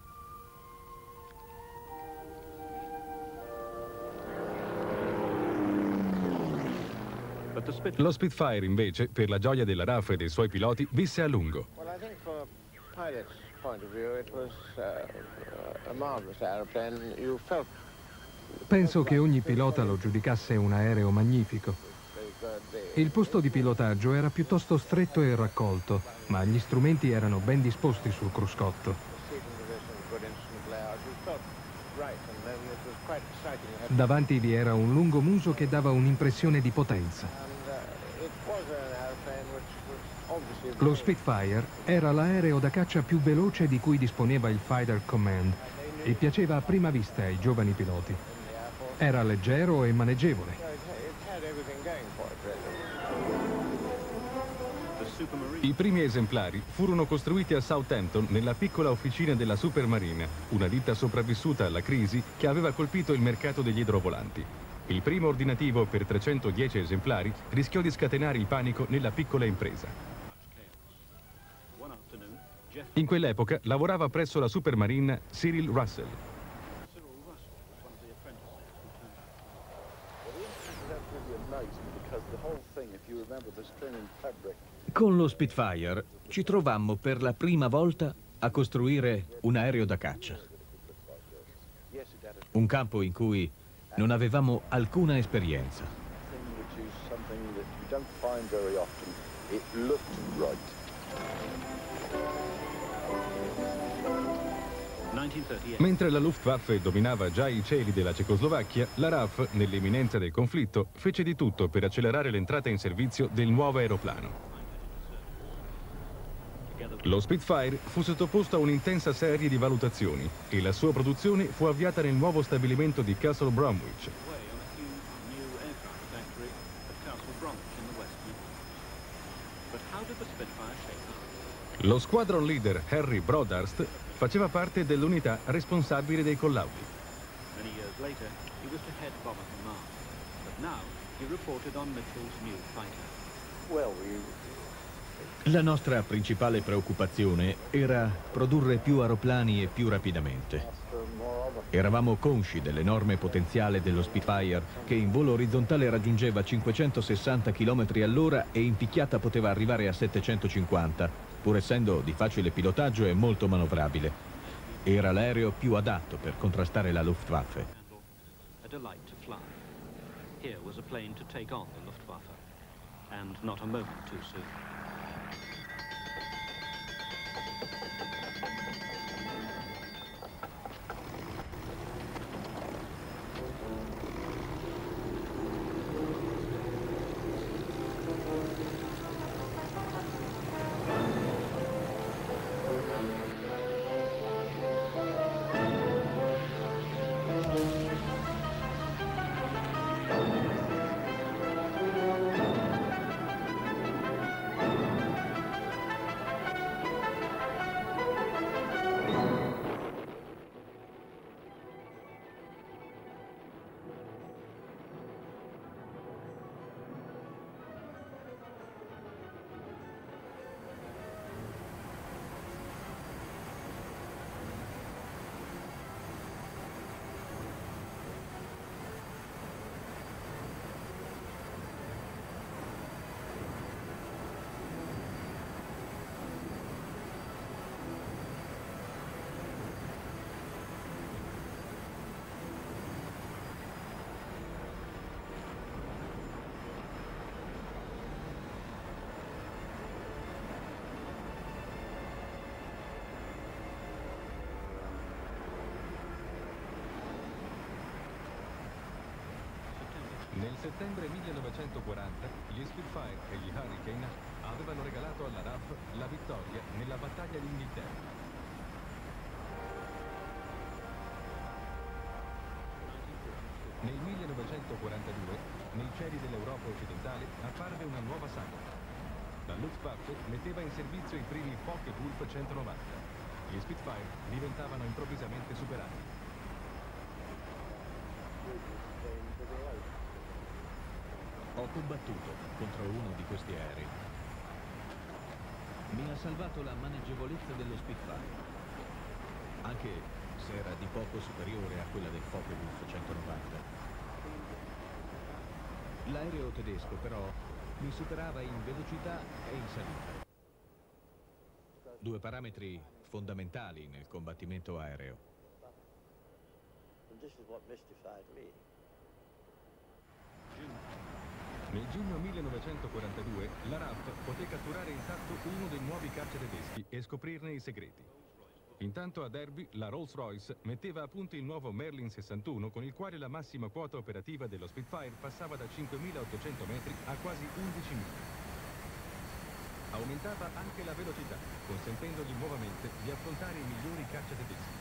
Lo Spitfire, invece, per la gioia della RAF e dei suoi piloti, visse a lungo. Well, I think from a pilot's point of view, it was a marvelous aeroplane. You felt Penso che ogni pilota lo giudicasse un aereo magnifico. very good. Il posto di pilotaggio era piuttosto stretto e raccolto, ma gli strumenti erano ben disposti sul cruscotto. Seating position, good instrument layout. You felt right, and then it was quite exciting. You had Davanti vi era un lungo muso che dava un'impressione di potenza. it was an aeroplane which was obviously Lo Spitfire era l'aereo da caccia più veloce di cui disponeva il Fighter Command e piaceva a prima vista ai giovani piloti. Era leggero e maneggevole. it had everything going for it, really. I primi esemplari furono costruiti a Southampton nella piccola officina della Supermarina, una ditta sopravvissuta alla crisi che aveva colpito il mercato degli idrovolanti. Il primo ordinativo per 310 esemplari rischiò di scatenare il panico nella piccola impresa. In quell'epoca lavorava presso la Supermarine Cyril Russell. Con lo Spitfire ci trovammo per la prima volta a costruire un aereo da caccia. Un campo in cui non avevamo alcuna esperienza. Mentre la Luftwaffe dominava già i cieli della Cecoslovacchia, la RAF, nell'imminenza del conflitto, fece di tutto per accelerare l'entrata in servizio del nuovo aeroplano. Lo Spitfire fu sottoposto a un'intensa serie di valutazioni e la sua produzione fu avviata nel nuovo stabilimento di Castle Bromwich. Lo squadron leader Harry Broadhurst faceva parte dell'unità responsabile dei collaudi. La nostra principale preoccupazione era produrre più aeroplani e più rapidamente. Eravamo consci dell'enorme potenziale dello Spitfire, che in volo orizzontale raggiungeva 560 km all'ora e in picchiata poteva arrivare a 750, pur essendo di facile pilotaggio e molto manovrabile. Era l'aereo più adatto per contrastare la Luftwaffe. Nel settembre 1940 gli Spitfire e gli Hurricane avevano regalato alla RAF la vittoria nella battaglia d'Inghilterra. Nel 1942, nei cieli dell'Europa occidentale, apparve una nuova sagoma. La Luftwaffe metteva in servizio i primi Focke-Wulf 190. Gli Spitfire diventavano improvvisamente superati. Ho combattuto contro uno di questi aerei. Mi ha salvato la maneggevolezza dello Spitfire, anche se era di poco superiore a quella del Focke-Wulf 190. L'aereo tedesco, però, mi superava in velocità e in salita. Due parametri fondamentali nel combattimento aereo. Nel giugno 1942 la RAF poté catturare intatto uno dei nuovi caccia tedeschi e scoprirne i segreti. Intanto a Derby la Rolls-Royce metteva a punto il nuovo Merlin 61 con il quale la massima quota operativa dello Spitfire passava da 5.800 metri a quasi 11.000. Aumentava anche la velocità, consentendogli nuovamente di affrontare i migliori caccia tedeschi.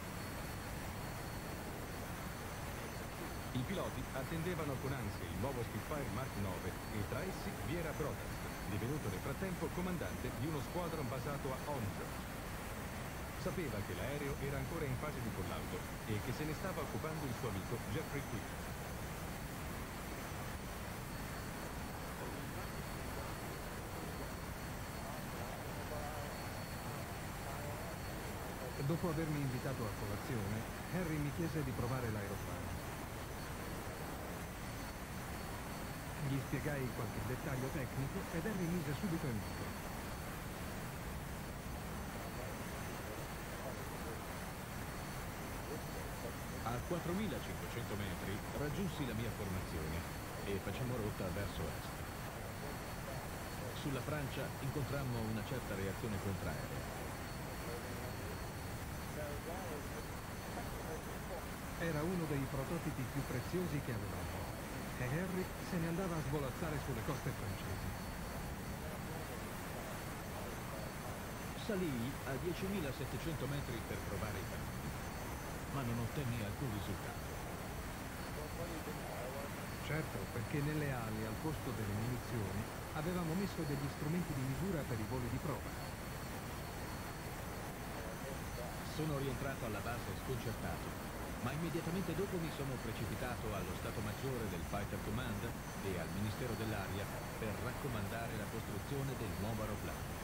I piloti attendevano con ansia il nuovo Spitfire Mark 9 e tra essi vi era Brodas, divenuto nel frattempo comandante di uno squadron basato a Honsdorf. Sapeva che l'aereo era ancora in fase di collaudo e che se ne stava occupando il suo amico Jeffrey Quick. Dopo avermi invitato a colazione, Harry mi chiese di provare l'aeroplano. Gli spiegai qualche dettaglio tecnico ed Harry mise subito in moto. A 4.500 metri raggiunsi la mia formazione e facemmo rotta verso est. Sulla Francia incontrammo una certa reazione contraerea. Era uno dei prototipi più preziosi che avevamo e Harry se ne andava a svolazzare sulle coste francesi. Salii a 10.700 metri per provare i cammini, ma non ottenni alcun risultato. Certo, perché nelle ali al posto delle munizioni avevamo messo degli strumenti di misura per i voli di prova. Sono rientrato alla base sconcertato, ma immediatamente dopo mi sono precipitato allo Stato Maggiore del Fighter Command e al Ministero dell'Aria per raccomandare la costruzione del nuovo aeroplano.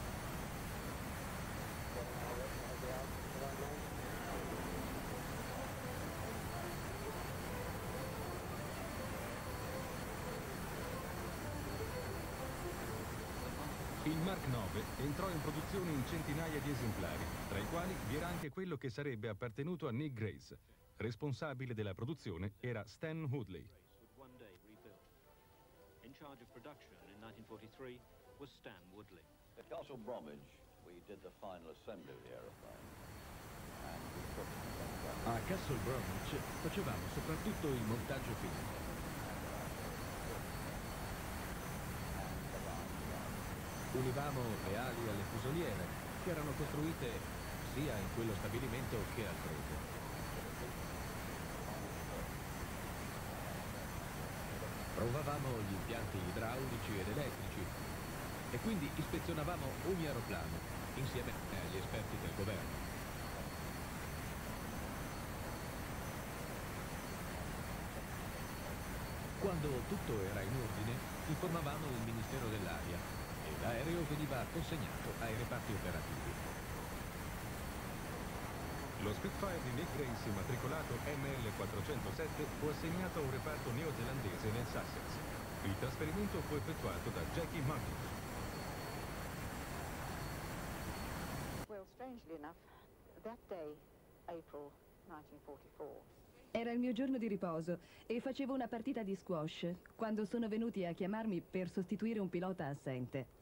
Il Mark 9 entrò in produzione in centinaia di esemplari, tra i quali vi era anche quello che sarebbe appartenuto a Nick Grace. Responsabile della produzione era Stan Woodley. In charge of production in 1943 was Stan Woodley. At Castle Bromwich, we did the final assembly of the aeroplane. A Castle Bromwich facevamo soprattutto il montaggio finale. Univamo le ali alle fusoliere, che erano costruite sia in quello stabilimento che altrove. Provavamo gli impianti idraulici ed elettrici e quindi ispezionavamo ogni aeroplano insieme agli esperti del governo. Quando tutto era in ordine, informavamo il Ministero dell'Aria e l'aereo veniva consegnato ai reparti operativi. Lo Spitfire di Nick Grace, immatricolato ML407, fu assegnato a un reparto neozelandese nel Sussex. Il trasferimento fu effettuato da Jackie Martin. Well, strangely enough, that day, April 1944, era il mio giorno di riposo e facevo una partita di squash quando sono venuti a chiamarmi per sostituire un pilota assente.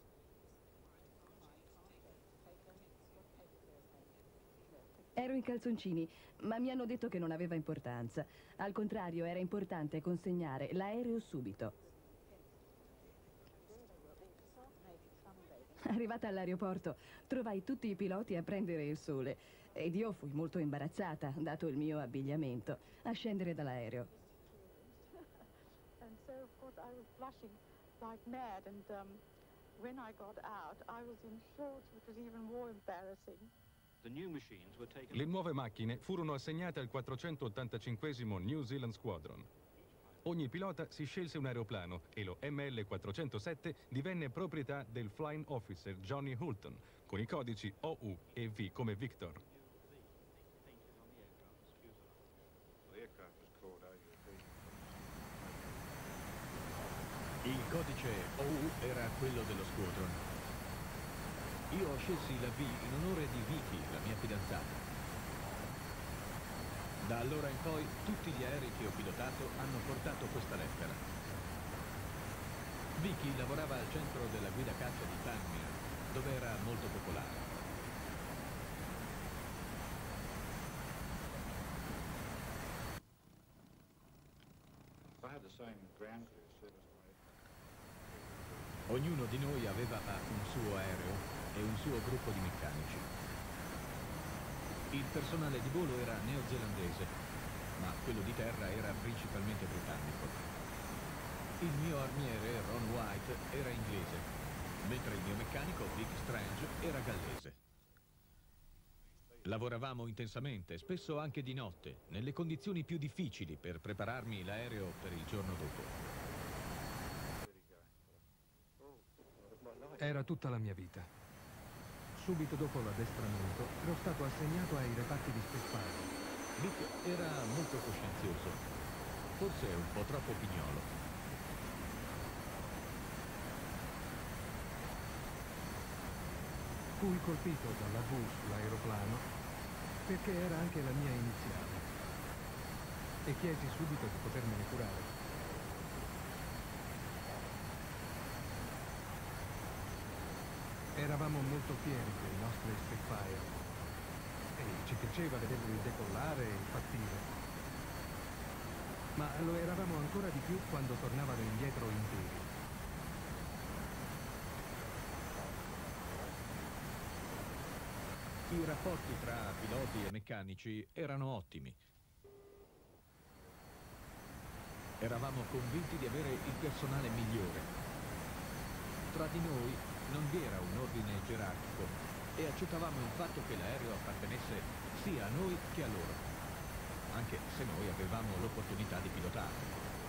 Ero in calzoncini, ma mi hanno detto che non aveva importanza. Al contrario, era importante consegnare l'aereo subito. Arrivata all'aeroporto, trovai tutti i piloti a prendere il sole ed io fui molto imbarazzata, dato il mio abbigliamento, a scendere dall'aereo. and so of course I was blushing like mad, and when I got out, I was in shorts, which was even more embarrassing. The new machines were taken. Le nuove macchine furono assegnate al 485° New Zealand Squadron. Ogni pilota si scelse un aeroplano e lo ML407 divenne proprietà del Flying Officer Johnny Hulton, con i codici OU e V come Victor. Il codice OU era quello dello Squadron. Io scelsi la V in onore di Vicky, la mia fidanzata. Da allora in poi tutti gli aerei che ho pilotato hanno portato questa lettera. Vicky lavorava al centro della guida caccia di Tangmere, dove era molto popolare. Ognuno di noi aveva un suo aereo e un suo gruppo di meccanici. Il personale di volo era neozelandese, ma quello di terra era principalmente britannico. Il mio armiere, Ron White, era inglese, mentre il mio meccanico, Vic Strange, era gallese. Lavoravamo intensamente, spesso anche di notte, nelle condizioni più difficili per prepararmi l'aereo per il giorno dopo. Era tutta la mia vita. Subito dopo l'addestramento ero stato assegnato ai reparti di Spitfire. Vic era molto coscienzioso, forse un po' troppo pignolo. Fui colpito dalla V sull'aeroplano perché era anche la mia iniziale e chiesi subito di potermene curare. Eravamo molto fieri dei nostri Spitfire e ci piaceva vederli decollare e partire. Ma lo eravamo ancora di più quando tornavano indietro interi. I rapporti tra piloti e meccanici erano ottimi. Eravamo convinti di avere il personale migliore. Tra di noi non vi era un ordine gerarchico e accettavamo il fatto che l'aereo appartenesse sia a noi che a loro, anche se noi avevamo l'opportunità di pilotarlo.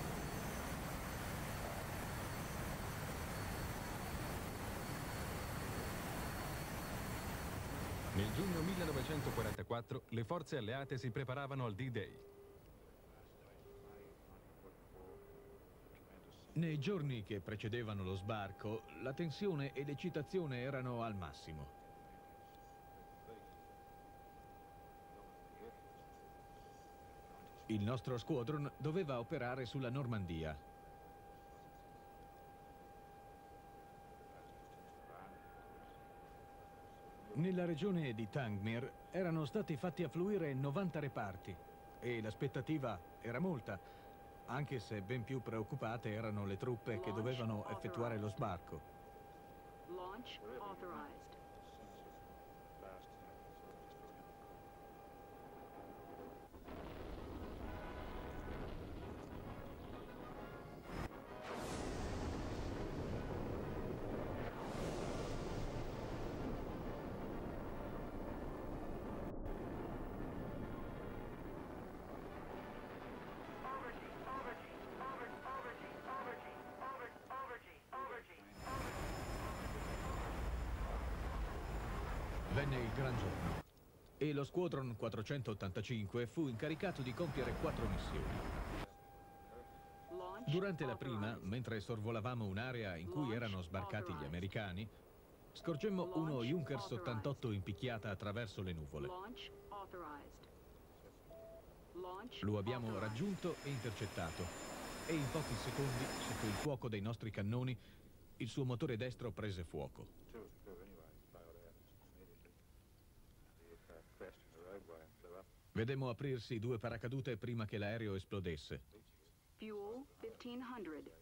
Nel giugno 1944 le forze alleate si preparavano al D-Day. Nei giorni che precedevano lo sbarco, la tensione e l'eccitazione erano al massimo. Il nostro squadron doveva operare sulla Normandia. Nella regione di Tangmere erano stati fatti affluire 90 reparti e l'aspettativa era molta, anche se ben più preoccupate erano le truppe che dovevano effettuare lo sbarco. Launch authorized. Venne il gran giorno e lo Squadron 485 fu incaricato di compiere 4 missioni. Durante la prima, mentre sorvolavamo un'area in cui erano sbarcati gli americani, scorgemmo uno Junkers 88 in picchiata attraverso le nuvole. Lo abbiamo raggiunto e intercettato e in pochi secondi, sotto il fuoco dei nostri cannoni, il suo motore destro prese fuoco. Vedemmo aprirsi 2 paracadute prima che l'aereo esplodesse. Fuel 1500.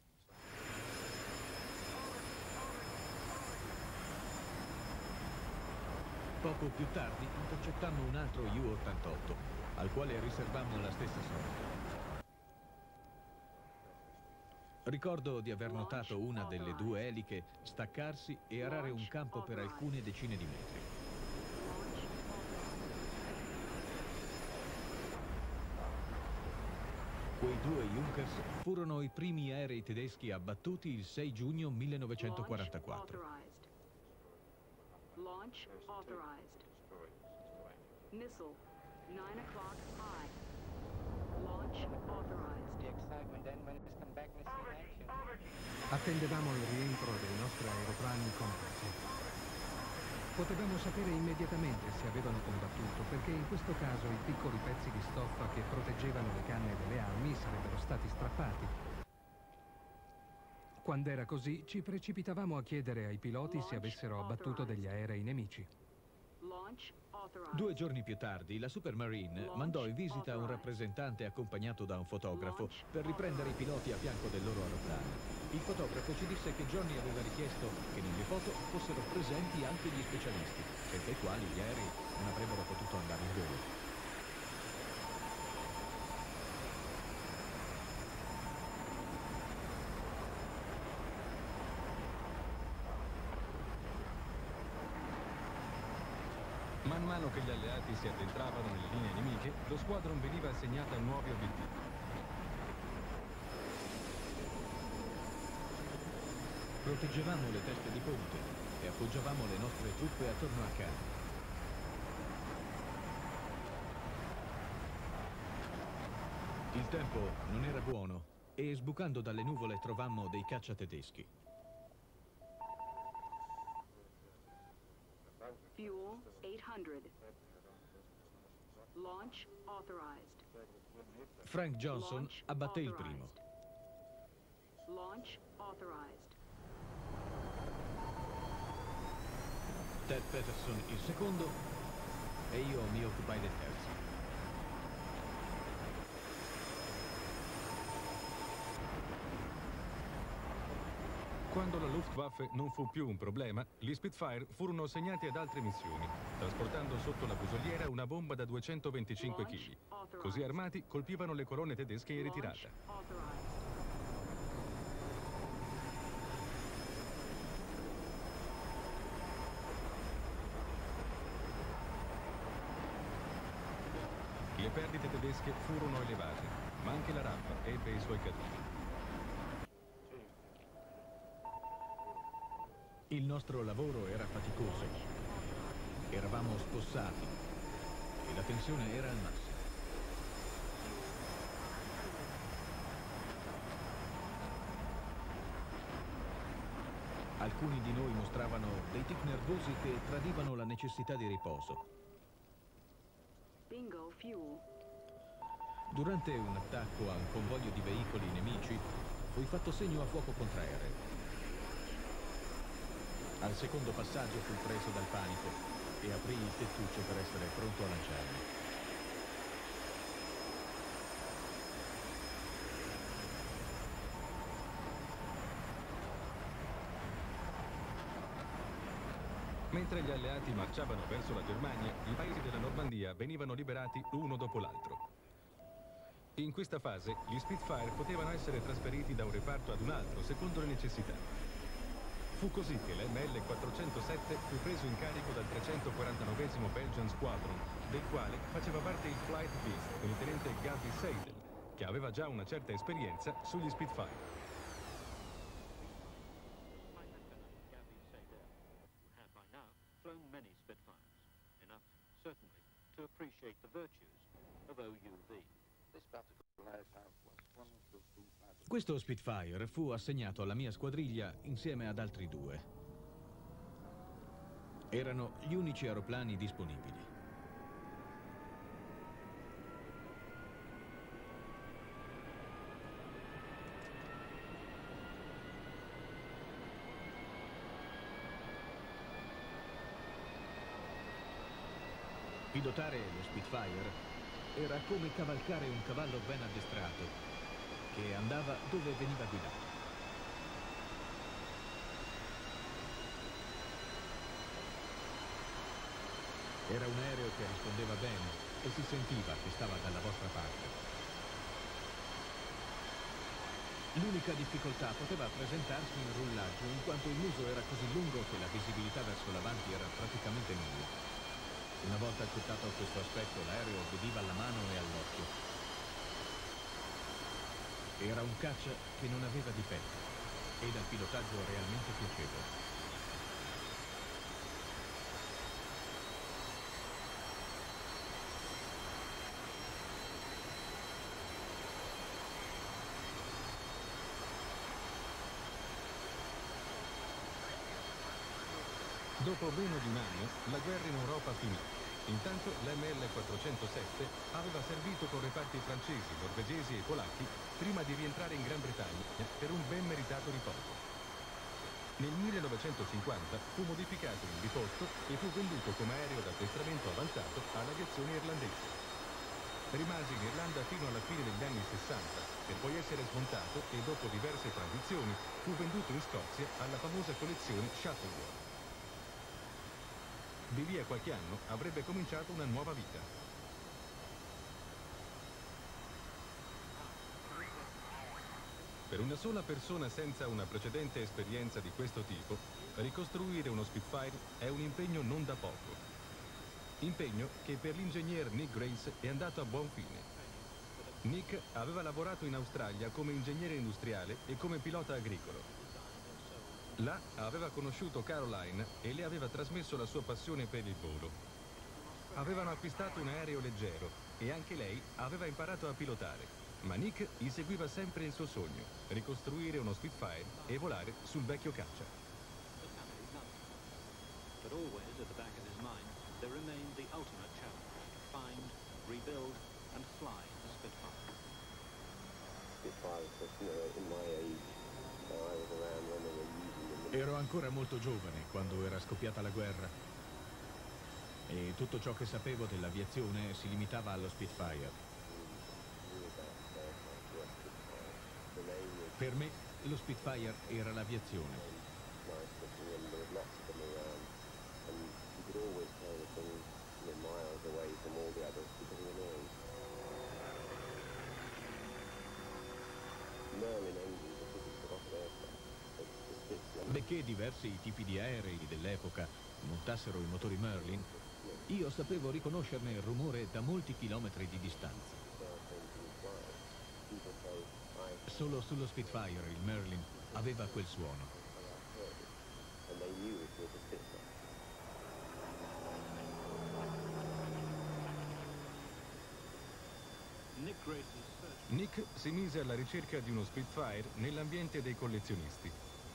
Poco più tardi intercettammo un altro U-88, al quale riservammo la stessa sorte. Ricordo di aver notato una delle due eliche staccarsi e arare un campo per alcune decine di metri. Quei due Junkers furono i primi aerei tedeschi abbattuti il 6 giugno 1944. Launch authorized. Missile, 9 o'clock high. Launch authorized. The excitement then when it has come back missing action. Attendevamo il rientro dei nostri aeroplani compressi. Potevamo sapere immediatamente se avevano combattuto, perché in questo caso i piccoli pezzi di stoffa che proteggevano le canne delle armi sarebbero stati strappati. Quando era così, ci precipitavamo a chiedere ai piloti se avessero abbattuto degli aerei nemici. 2 giorni più tardi, la Supermarine mandò in visita un rappresentante accompagnato da un fotografo per riprendere i piloti a fianco del loro aeroplano. Il fotografo ci disse che Johnny aveva richiesto che nelle foto fossero presenti anche gli specialisti, senza i quali gli aerei non avrebbero potuto andare in volo. Man mano che gli alleati si addentravano nelle linee nemiche, lo squadron veniva assegnata a nuovi obiettivi. Proteggevamo le teste di ponte e appoggiavamo le nostre truppe attorno a Cannes. Il tempo non era buono e sbucando dalle nuvole trovammo dei caccia tedeschi. Fuel 800. Launch authorized. Frank Johnson abbatté il primo. Launch authorized. Ted Peterson il secondo e io mi occupai del terzo. Quando la Luftwaffe non fu più un problema, gli Spitfire furono assegnati ad altre missioni, trasportando sotto la fusoliera una bomba da 225 kg. Così armati colpivano le colonne tedesche in ritirata. Le perdite tedesche furono elevate, ma anche la RAF ebbe i suoi caduti. Il nostro lavoro era faticoso, eravamo spossati e la tensione era al massimo. Alcuni di noi mostravano dei tic nervosi che tradivano la necessità di riposo. Bingo fuel. Durante un attacco a un convoglio di veicoli nemici, fui fatto segno a fuoco contraereo. Al secondo passaggio fu preso dal panico e aprì il tettuccio per essere pronto a lanciarmi. Mentre gli alleati marciavano verso la Germania, i paesi della Normandia venivano liberati uno dopo l'altro. In questa fase, gli Spitfire potevano essere trasferiti da un reparto ad un altro, secondo le necessità. Fu così che l'ML-407 fu preso in carico dal 349° Belgian Squadron, del quale faceva parte il Flight Beast con il tenente Gavi Seidel, che aveva già una certa esperienza sugli Spitfire. Gavi Seidel had by now flown many Spitfires, enough certainly to appreciate the virtues of OUV. This particular aircraft was one of the Questo Spitfire fu assegnato alla mia squadriglia insieme ad altri 2. Erano gli unici aeroplani disponibili. Pilotare lo Spitfire era come cavalcare un cavallo ben addestrato che andava dove veniva guidato. Era un aereo che rispondeva bene e si sentiva che stava dalla vostra parte. L'unica difficoltà poteva presentarsi in rullaggio, in quanto il muso era così lungo che la visibilità verso l'avanti era praticamente nulla. Una volta accettato questo aspetto, l'aereo obbediva alla mano e all'occhio. Era un caccia che non aveva difetti e dal pilotaggio realmente piacevole. Dopo meno di un anno, la guerra in Europa finì. Intanto l'ML-407 aveva servito con reparti francesi, norvegesi e polacchi prima di rientrare in Gran Bretagna per un ben meritato riposo. Nel 1950 fu modificato in biposto e fu venduto come aereo d'addestramento avanzato all'aviazione irlandese. Rimase in Irlanda fino alla fine degli anni 60, per poi essere smontato e dopo diverse transizioni fu venduto in Scozia alla famosa collezione Shuttleworth. Di lì a qualche anno avrebbe cominciato una nuova vita. Per una sola persona senza una precedente esperienza di questo tipo, ricostruire uno Spitfire è un impegno non da poco. Impegno che per l'ingegner Nick Grace è andato a buon fine. Nick aveva lavorato in Australia come ingegnere industriale e come pilota agricolo. Là aveva conosciuto Caroline e le aveva trasmesso la sua passione per il volo. Avevano acquistato un aereo leggero e anche lei aveva imparato a pilotare, ma Nick gli seguiva sempre il suo sogno, ricostruire uno Spitfire e volare sul vecchio caccia. But always at the back of his mind, there remained the ultimate challenge: find, rebuild, and fly a Spitfire. Spitfire was, in my age, I was around when they were using them. Ero ancora molto giovane quando era scoppiata la guerra e tutto ciò che sapevo dell'aviazione si limitava allo Spitfire. Per me lo Spitfire era l'aviazione. Benché diversi tipi di aerei dell'epoca montassero i motori Merlin, io sapevo riconoscerne il rumore da molti chilometri di distanza. Solo sullo Spitfire il Merlin aveva quel suono. Nick si mise alla ricerca di uno Spitfire nell'ambiente dei collezionisti.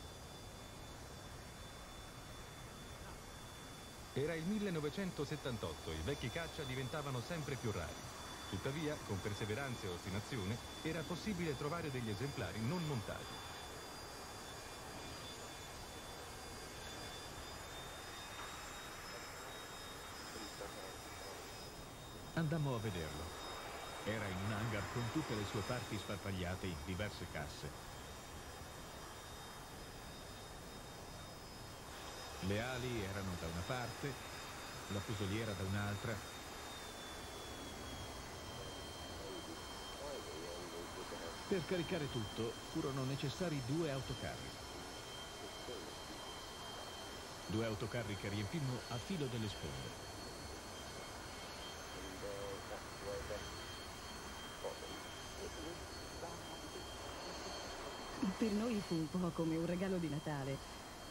Era il 1978 e i vecchi caccia diventavano sempre più rari. Tuttavia, con perseveranza e ostinazione, era possibile trovare degli esemplari non montati. Andammo a vederlo. Era in un hangar con tutte le sue parti sparpagliate in diverse casse. Le ali erano da una parte, la fusoliera da un'altra. Per caricare tutto furono necessari 2 autocarri. 2 autocarri che riempimmo a filo delle sponde. Per noi fu un po' come un regalo di Natale.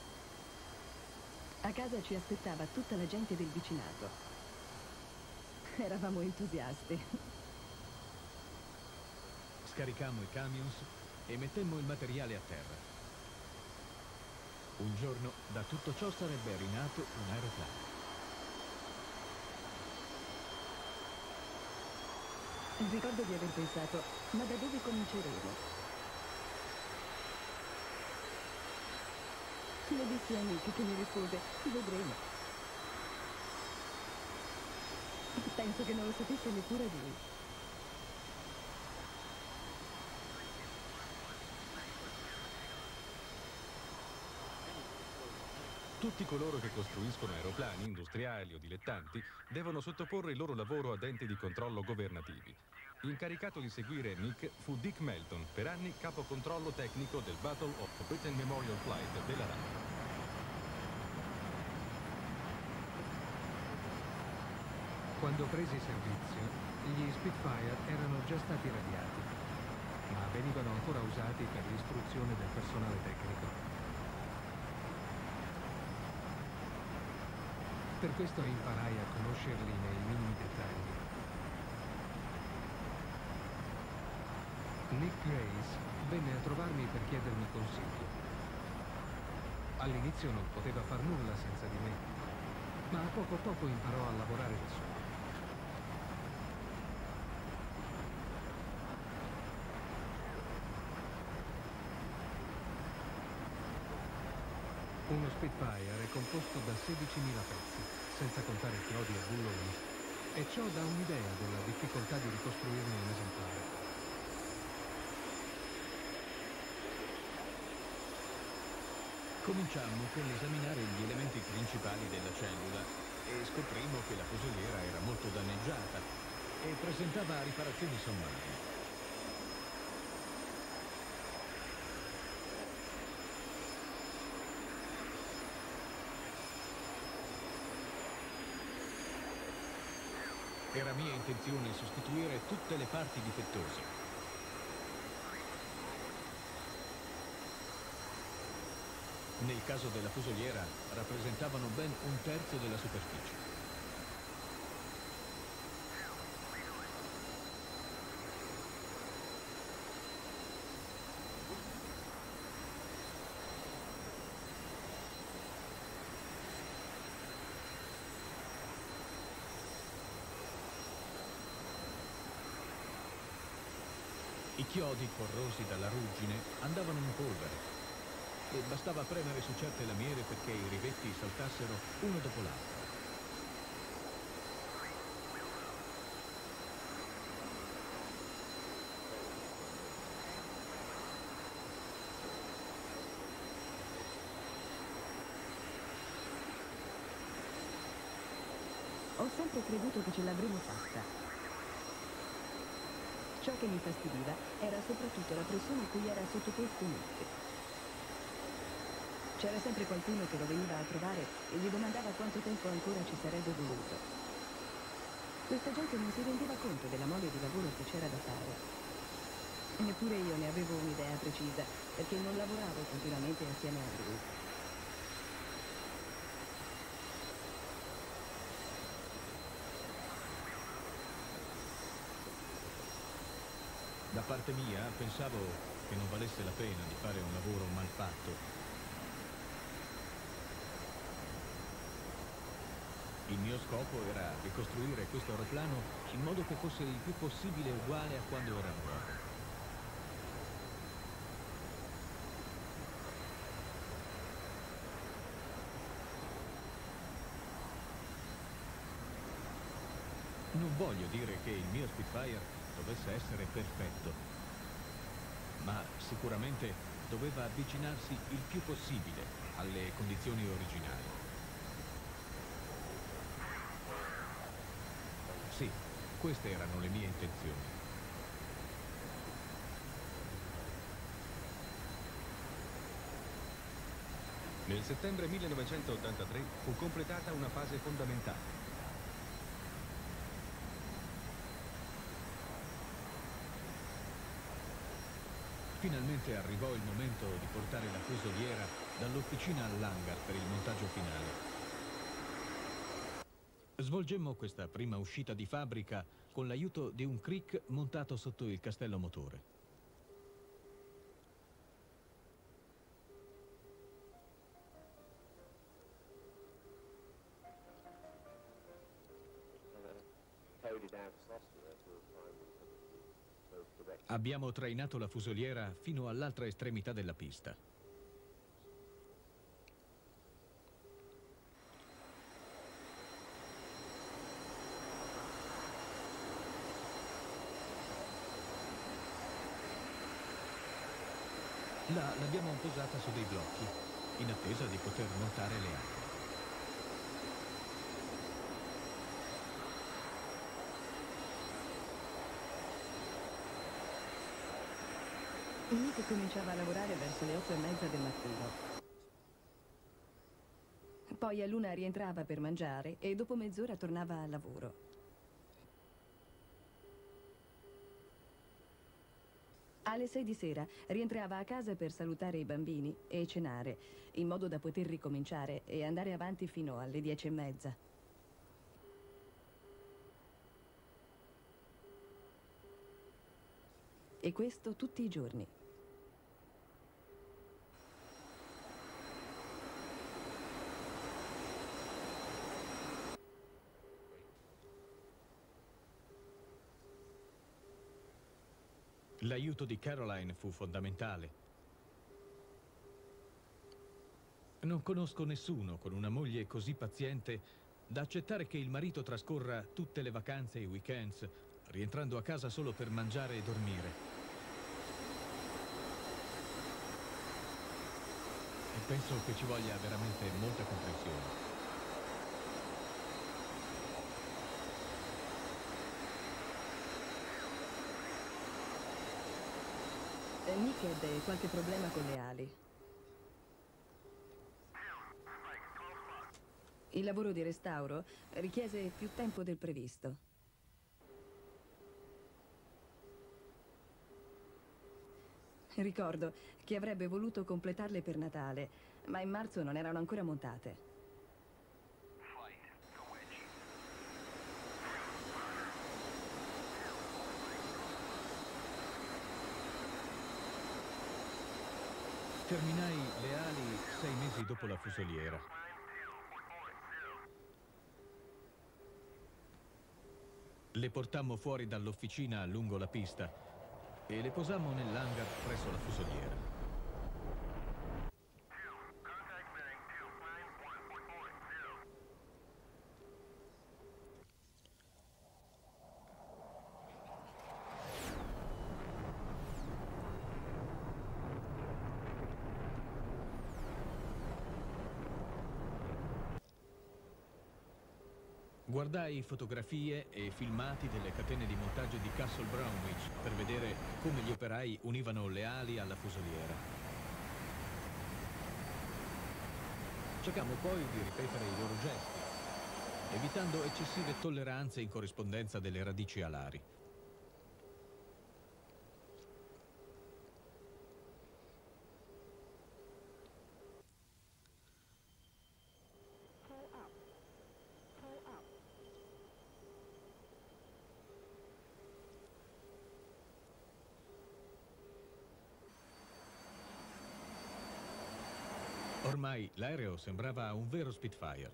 A casa ci aspettava tutta la gente del vicinato. Eravamo entusiasti. Scaricammo i camions e mettemmo il materiale a terra. Un giorno da tutto ciò sarebbe rinato un aeroplano. Ricordo di aver pensato, ma da dove cominceremo? Lo dissi a Nick che mi rispose, vedremo. Penso che non lo sapesse neppure lui. Tutti coloro che costruiscono aeroplani, industriali o dilettanti, devono sottoporre il loro lavoro ad enti di controllo governativi. Incaricato di seguire Nick fu Dick Melton, per anni capo controllo tecnico del Battle of Britain Memorial Flight della RAF. Quando presi servizio, gli Spitfire erano già stati radiati, ma venivano ancora usati per l'istruzione del personale tecnico. Per questo imparai a conoscerli nei minimi dettagli. Nick Grace venne a trovarmi per chiedermi consiglio. All'inizio non poteva far nulla senza di me, ma a poco a poco imparò a lavorare da solo. Uno Spitfire è composto da 16.000 pezzi, senza contare chiodi e bulloni, e ciò dà un'idea della difficoltà di ricostruirne un esemplare. Cominciammo con esaminare gli elementi principali della cellula e scoprimmo che la fusoliera era molto danneggiata e presentava riparazioni sommarie. Era mia intenzione sostituire tutte le parti difettose. Nel caso della fusoliera rappresentavano ben un terzo della superficie. I chiodi corrosi dalla ruggine andavano in polvere e bastava premere su certe lamiere perché i rivetti saltassero uno dopo l'altro. Ho sempre creduto che ce l'avremmo fatta. Ciò che mi fastidiva era soprattutto la pressione a cui era sottoposto Nick. C'era sempre qualcuno che lo veniva a trovare e gli domandava quanto tempo ancora ci sarebbe voluto. Questa gente non si rendeva conto della mole di lavoro che c'era da fare. E neppure io ne avevo un'idea precisa, perché non lavoravo continuamente assieme a lui. Da parte mia pensavo che non valesse la pena di fare un lavoro mal fatto. Il mio scopo era ricostruire questo aeroplano in modo che fosse il più possibile uguale a quando era nuovo. Non voglio dire che il mio Spitfire dovesse essere perfetto, ma sicuramente doveva avvicinarsi il più possibile alle condizioni originali. Sì, queste erano le mie intenzioni. Nel settembre 1983 fu completata una fase fondamentale. Finalmente arrivò il momento di portare la fusoliera dall'officina all'hangar per il montaggio finale. Svolgemmo questa prima uscita di fabbrica con l'aiuto di un crick montato sotto il castello motore. Abbiamo trainato la fusoliera fino all'altra estremità della pista. Là l'abbiamo posata su dei blocchi in attesa di poter montare le ali. Nick cominciava a lavorare verso le 8:30 del mattino. Poi a l'una rientrava per mangiare e dopo mezz'ora tornava al lavoro. Alle 6 di sera rientrava a casa per salutare i bambini e cenare, in modo da poter ricominciare e andare avanti fino alle 10:30. E questo tutti i giorni. L'aiuto di Caroline fu fondamentale. Non conosco nessuno con una moglie così paziente da accettare che il marito trascorra tutte le vacanze e i weekends rientrando a casa solo per mangiare e dormire. E penso che ci voglia veramente molta comprensione. Nick ebbe qualche problema con le ali. Il lavoro di restauro richiese più tempo del previsto. Ricordo che avrebbe voluto completarle per Natale, ma in marzo non erano ancora montate. Terminai le ali 6 mesi dopo la fusoliera. Le portammo fuori dall'officina lungo la pista e le posammo nell'hangar presso la fusoliera. Guardai fotografie e filmati delle catene di montaggio di Castle Bromwich per vedere come gli operai univano le ali alla fusoliera. Cercammo poi di ripetere i loro gesti, evitando eccessive tolleranze in corrispondenza delle radici alari. Ormai l'aereo sembrava un vero Spitfire.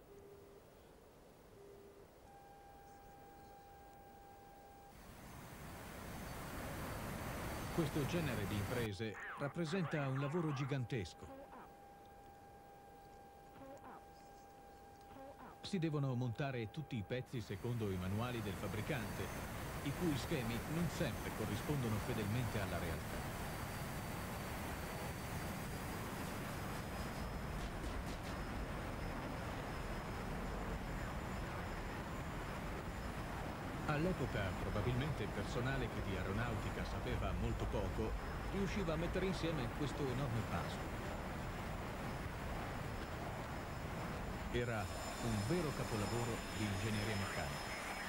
Questo genere di imprese rappresenta un lavoro gigantesco. Si devono montare tutti i pezzi secondo i manuali del fabbricante, i cui schemi non sempre corrispondono fedelmente alla realtà. All'epoca, probabilmente il personale che di aeronautica sapeva molto poco riusciva a mettere insieme questo enorme puzzle. Era un vero capolavoro di ingegneria meccanica.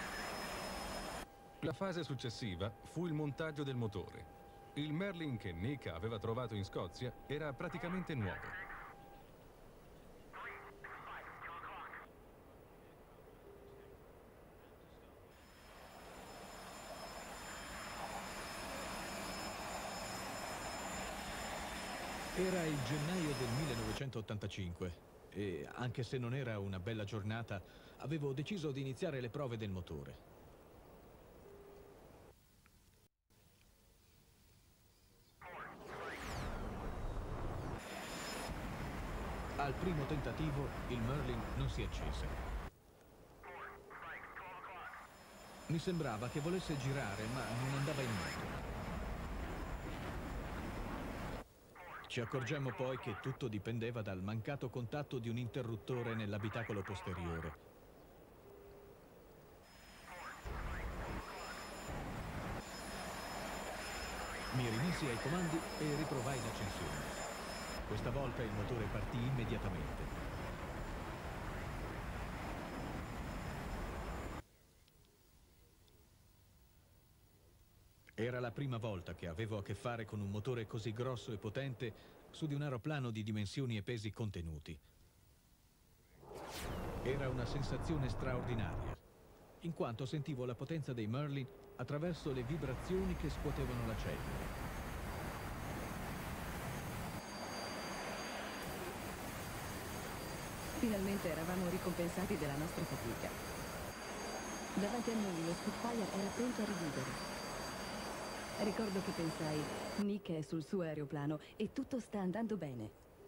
La fase successiva fu il montaggio del motore. Il Merlin che Nick aveva trovato in Scozia era praticamente nuovo. Era il gennaio del 1985 e, anche se non era una bella giornata, avevo deciso di iniziare le prove del motore. Al primo tentativo il Merlin non si accese. Mi sembrava che volesse girare, ma non andava in moto. Ci accorgemmo poi che tutto dipendeva dal mancato contatto di un interruttore nell'abitacolo posteriore. Mi rimisi ai comandi e riprovai l'accensione. Questa volta il motore partì immediatamente. Era la prima volta che avevo a che fare con un motore così grosso e potente su di un aeroplano di dimensioni e pesi contenuti. Era una sensazione straordinaria, in quanto sentivo la potenza dei Merlin attraverso le vibrazioni che scuotevano la cellula. Finalmente eravamo ricompensati della nostra fatica. Davanti a noi lo Spitfire era pronto a rividere. Ricordo che pensai, Nick è sul suo aeroplano e tutto sta andando bene.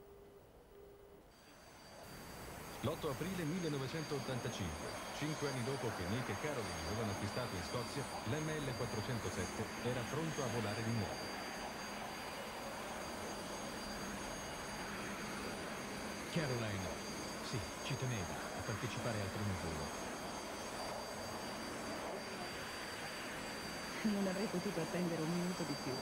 L'8 aprile 1985, 5 anni dopo che Nick e Caroline avevano acquistato in Scozia, l'ML-407 era pronto a volare di nuovo. Caroline, sì, ci teneva a partecipare al primo volo. Non avrei potuto attendere un minuto di più.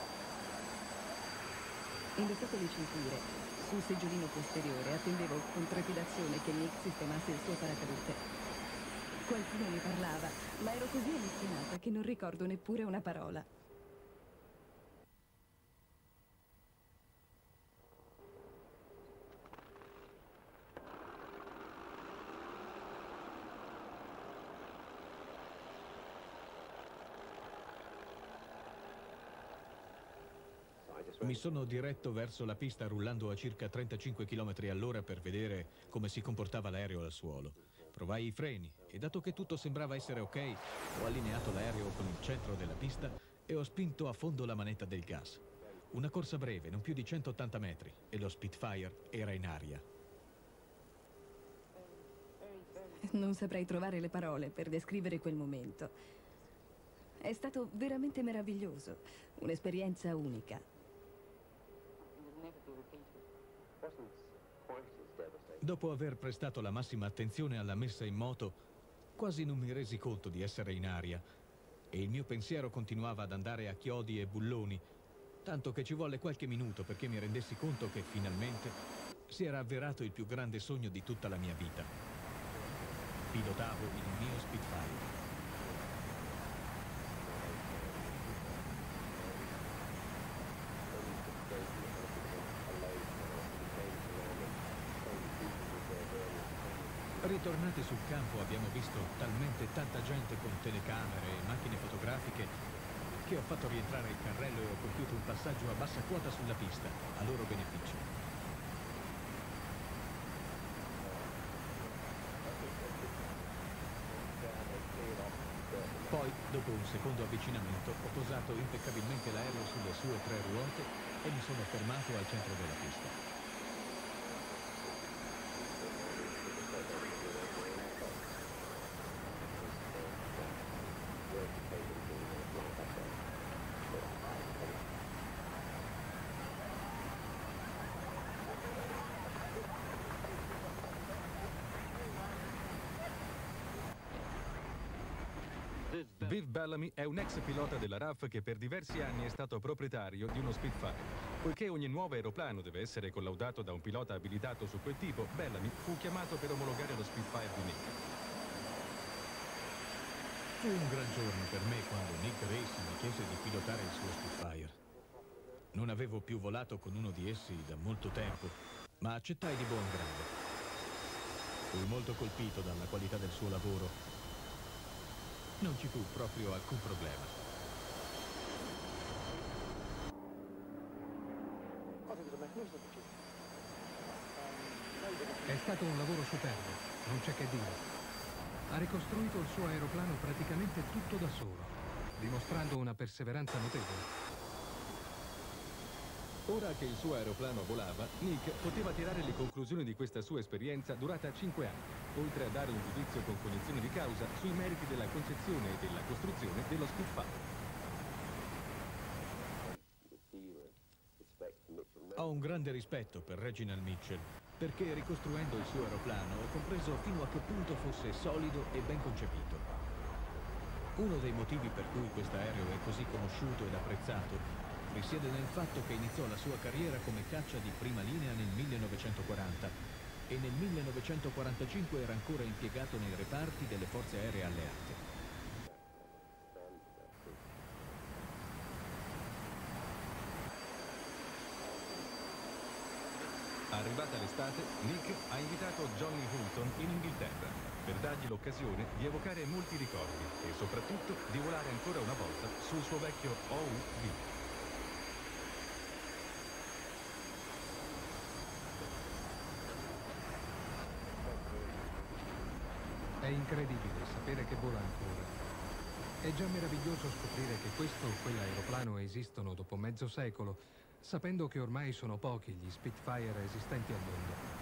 Indossato le cinture, sul seggiolino posteriore attendevo con trepidazione che Nick sistemasse il suo paracadute. Qualcuno mi parlava, ma ero così emozionata che non ricordo neppure una parola. Mi sono diretto verso la pista rullando a circa 35 km all'ora per vedere come si comportava l'aereo al suolo. Provai i freni e dato che tutto sembrava essere ok, ho allineato l'aereo con il centro della pista e ho spinto a fondo la manetta del gas. Una corsa breve, non più di 180 metri, e lo Spitfire era in aria. Non saprei trovare le parole per descrivere quel momento. È stato veramente meraviglioso, un'esperienza unica. Dopo aver prestato la massima attenzione alla messa in moto, quasi non mi resi conto di essere in aria e il mio pensiero continuava ad andare a chiodi e bulloni, tanto che ci volle qualche minuto perché mi rendessi conto che finalmente si era avverato il più grande sogno di tutta la mia vita. Pilotavo il mio Spitfire. Ritornati sul campo abbiamo visto talmente tanta gente con telecamere e macchine fotografiche che ho fatto rientrare il carrello e ho compiuto un passaggio a bassa quota sulla pista, a loro beneficio. Poi, dopo un secondo avvicinamento, ho posato impeccabilmente l'aereo sulle sue 3 ruote e mi sono fermato al centro della pista. Viv Bellamy è un ex pilota della RAF che per diversi anni è stato proprietario di uno Spitfire. Poiché ogni nuovo aeroplano deve essere collaudato da un pilota abilitato su quel tipo, Bellamy fu chiamato per omologare lo Spitfire di Nick. Fu un gran giorno per me quando Nick Racing mi chiese di pilotare il suo Spitfire. Non avevo più volato con uno di essi da molto tempo, ma accettai di buon grado. Fui molto colpito dalla qualità del suo lavoro. Non ci fu proprio alcun problema. È stato un lavoro superbo, non c'è che dire. Ha ricostruito il suo aeroplano praticamente tutto da solo, dimostrando una perseveranza notevole. Ora che il suo aeroplano volava, Nick poteva tirare le conclusioni di questa sua esperienza durata 5 anni, oltre a dare un giudizio con cognizione di causa sui meriti della concezione e della costruzione dello Spitfire. Ho un grande rispetto per Reginald Mitchell, perché ricostruendo il suo aeroplano ho compreso fino a che punto fosse solido e ben concepito. Uno dei motivi per cui quest'aereo è così conosciuto ed apprezzato risiede nel fatto che iniziò la sua carriera come caccia di prima linea nel 1940 e nel 1945 era ancora impiegato nei reparti delle forze aeree alleate. Arrivata l'estate, Nick ha invitato Johnny Hulton in Inghilterra per dargli l'occasione di evocare molti ricordi e soprattutto di volare ancora una volta sul suo vecchio OU-V. È incredibile sapere che vola ancora. È già meraviglioso scoprire che questo o quell'aeroplano esistono dopo mezzo secolo, sapendo che ormai sono pochi gli Spitfire esistenti al mondo.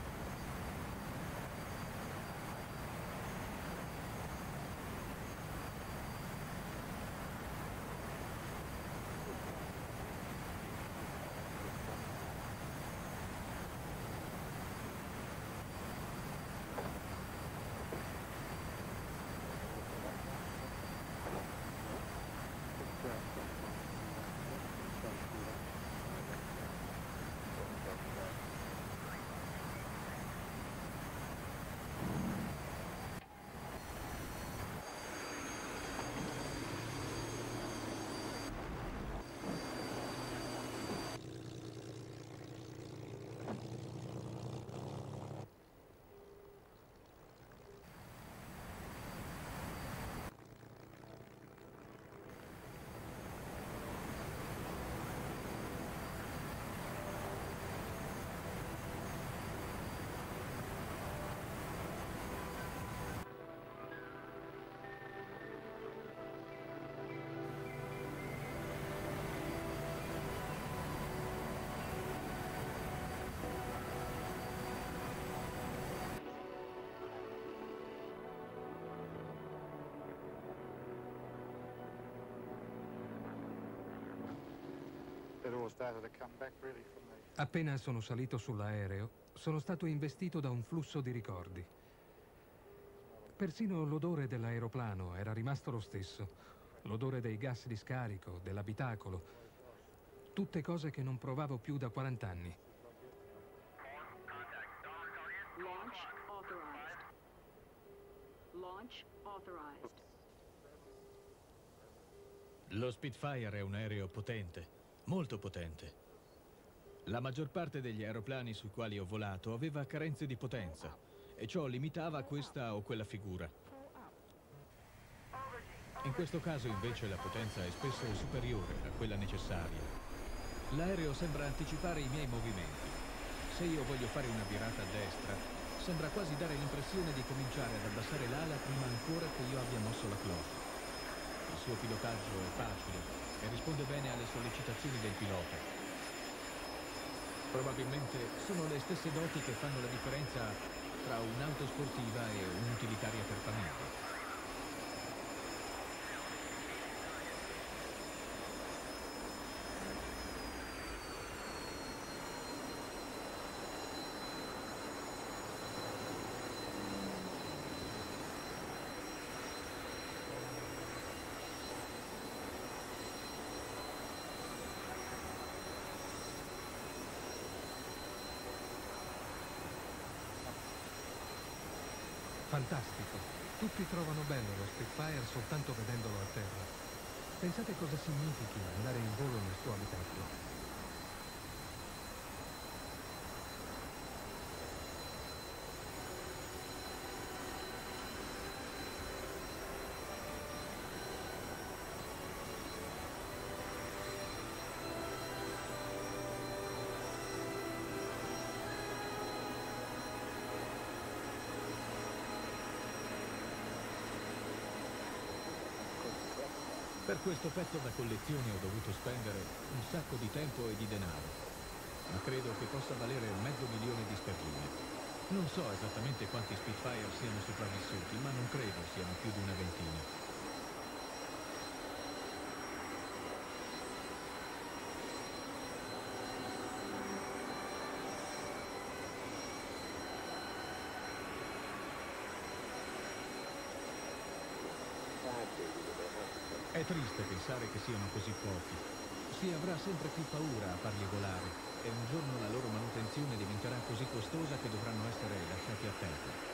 Appena sono salito sull'aereo, sono stato investito da un flusso di ricordi. Persino l'odore dell'aeroplano era rimasto lo stesso. L'odore dei gas di scarico, dell'abitacolo. Tutte cose che non provavo più da 40 anni. Launch authorized. Launch authorized. Lo Spitfire è un aereo potente, molto potente. La maggior parte degli aeroplani sui quali ho volato aveva carenze di potenza e ciò limitava questa o quella figura. In questo caso invece la potenza è spesso superiore a quella necessaria. L'aereo sembra anticipare i miei movimenti. Se io voglio fare una virata a destra, sembra quasi dare l'impressione di cominciare ad abbassare l'ala prima ancora che io abbia mosso la cloche. Il suo pilotaggio è facile e risponde bene alle sollecitazioni del pilota. Probabilmente sono le stesse doti che fanno la differenza tra un'auto sportiva e un'utilitaria per famiglia. Fantastico. Tutti trovano bello lo Spitfire soltanto vedendolo a terra. Pensate cosa significhi andare in volo nel suo abitacolo. Per questo pezzo da collezione ho dovuto spendere un sacco di tempo e di denaro, ma credo che possa valere $500.000 di sterline. Non so esattamente quanti Spitfire siano sopravvissuti, ma non credo siano più di una ventina. È triste pensare che siano così pochi. Si avrà sempre più paura a farli volare e un giorno la loro manutenzione diventerà così costosa che dovranno essere lasciati a terra.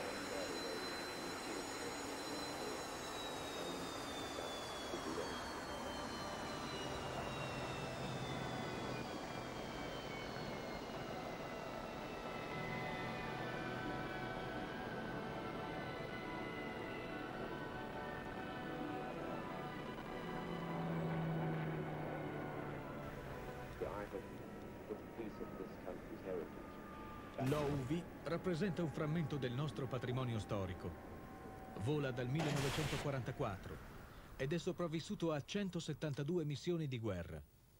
L'OUV rappresenta un frammento del nostro patrimonio storico. Vola dal 1944 ed è sopravvissuto a 172 missioni di guerra.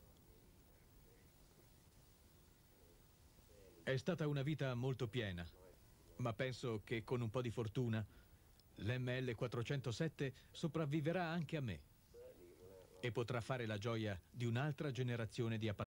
È stata una vita molto piena, ma penso che con un po' di fortuna l'ML-407 sopravviverà anche a me e potrà fare la gioia di un'altra generazione di appassionati.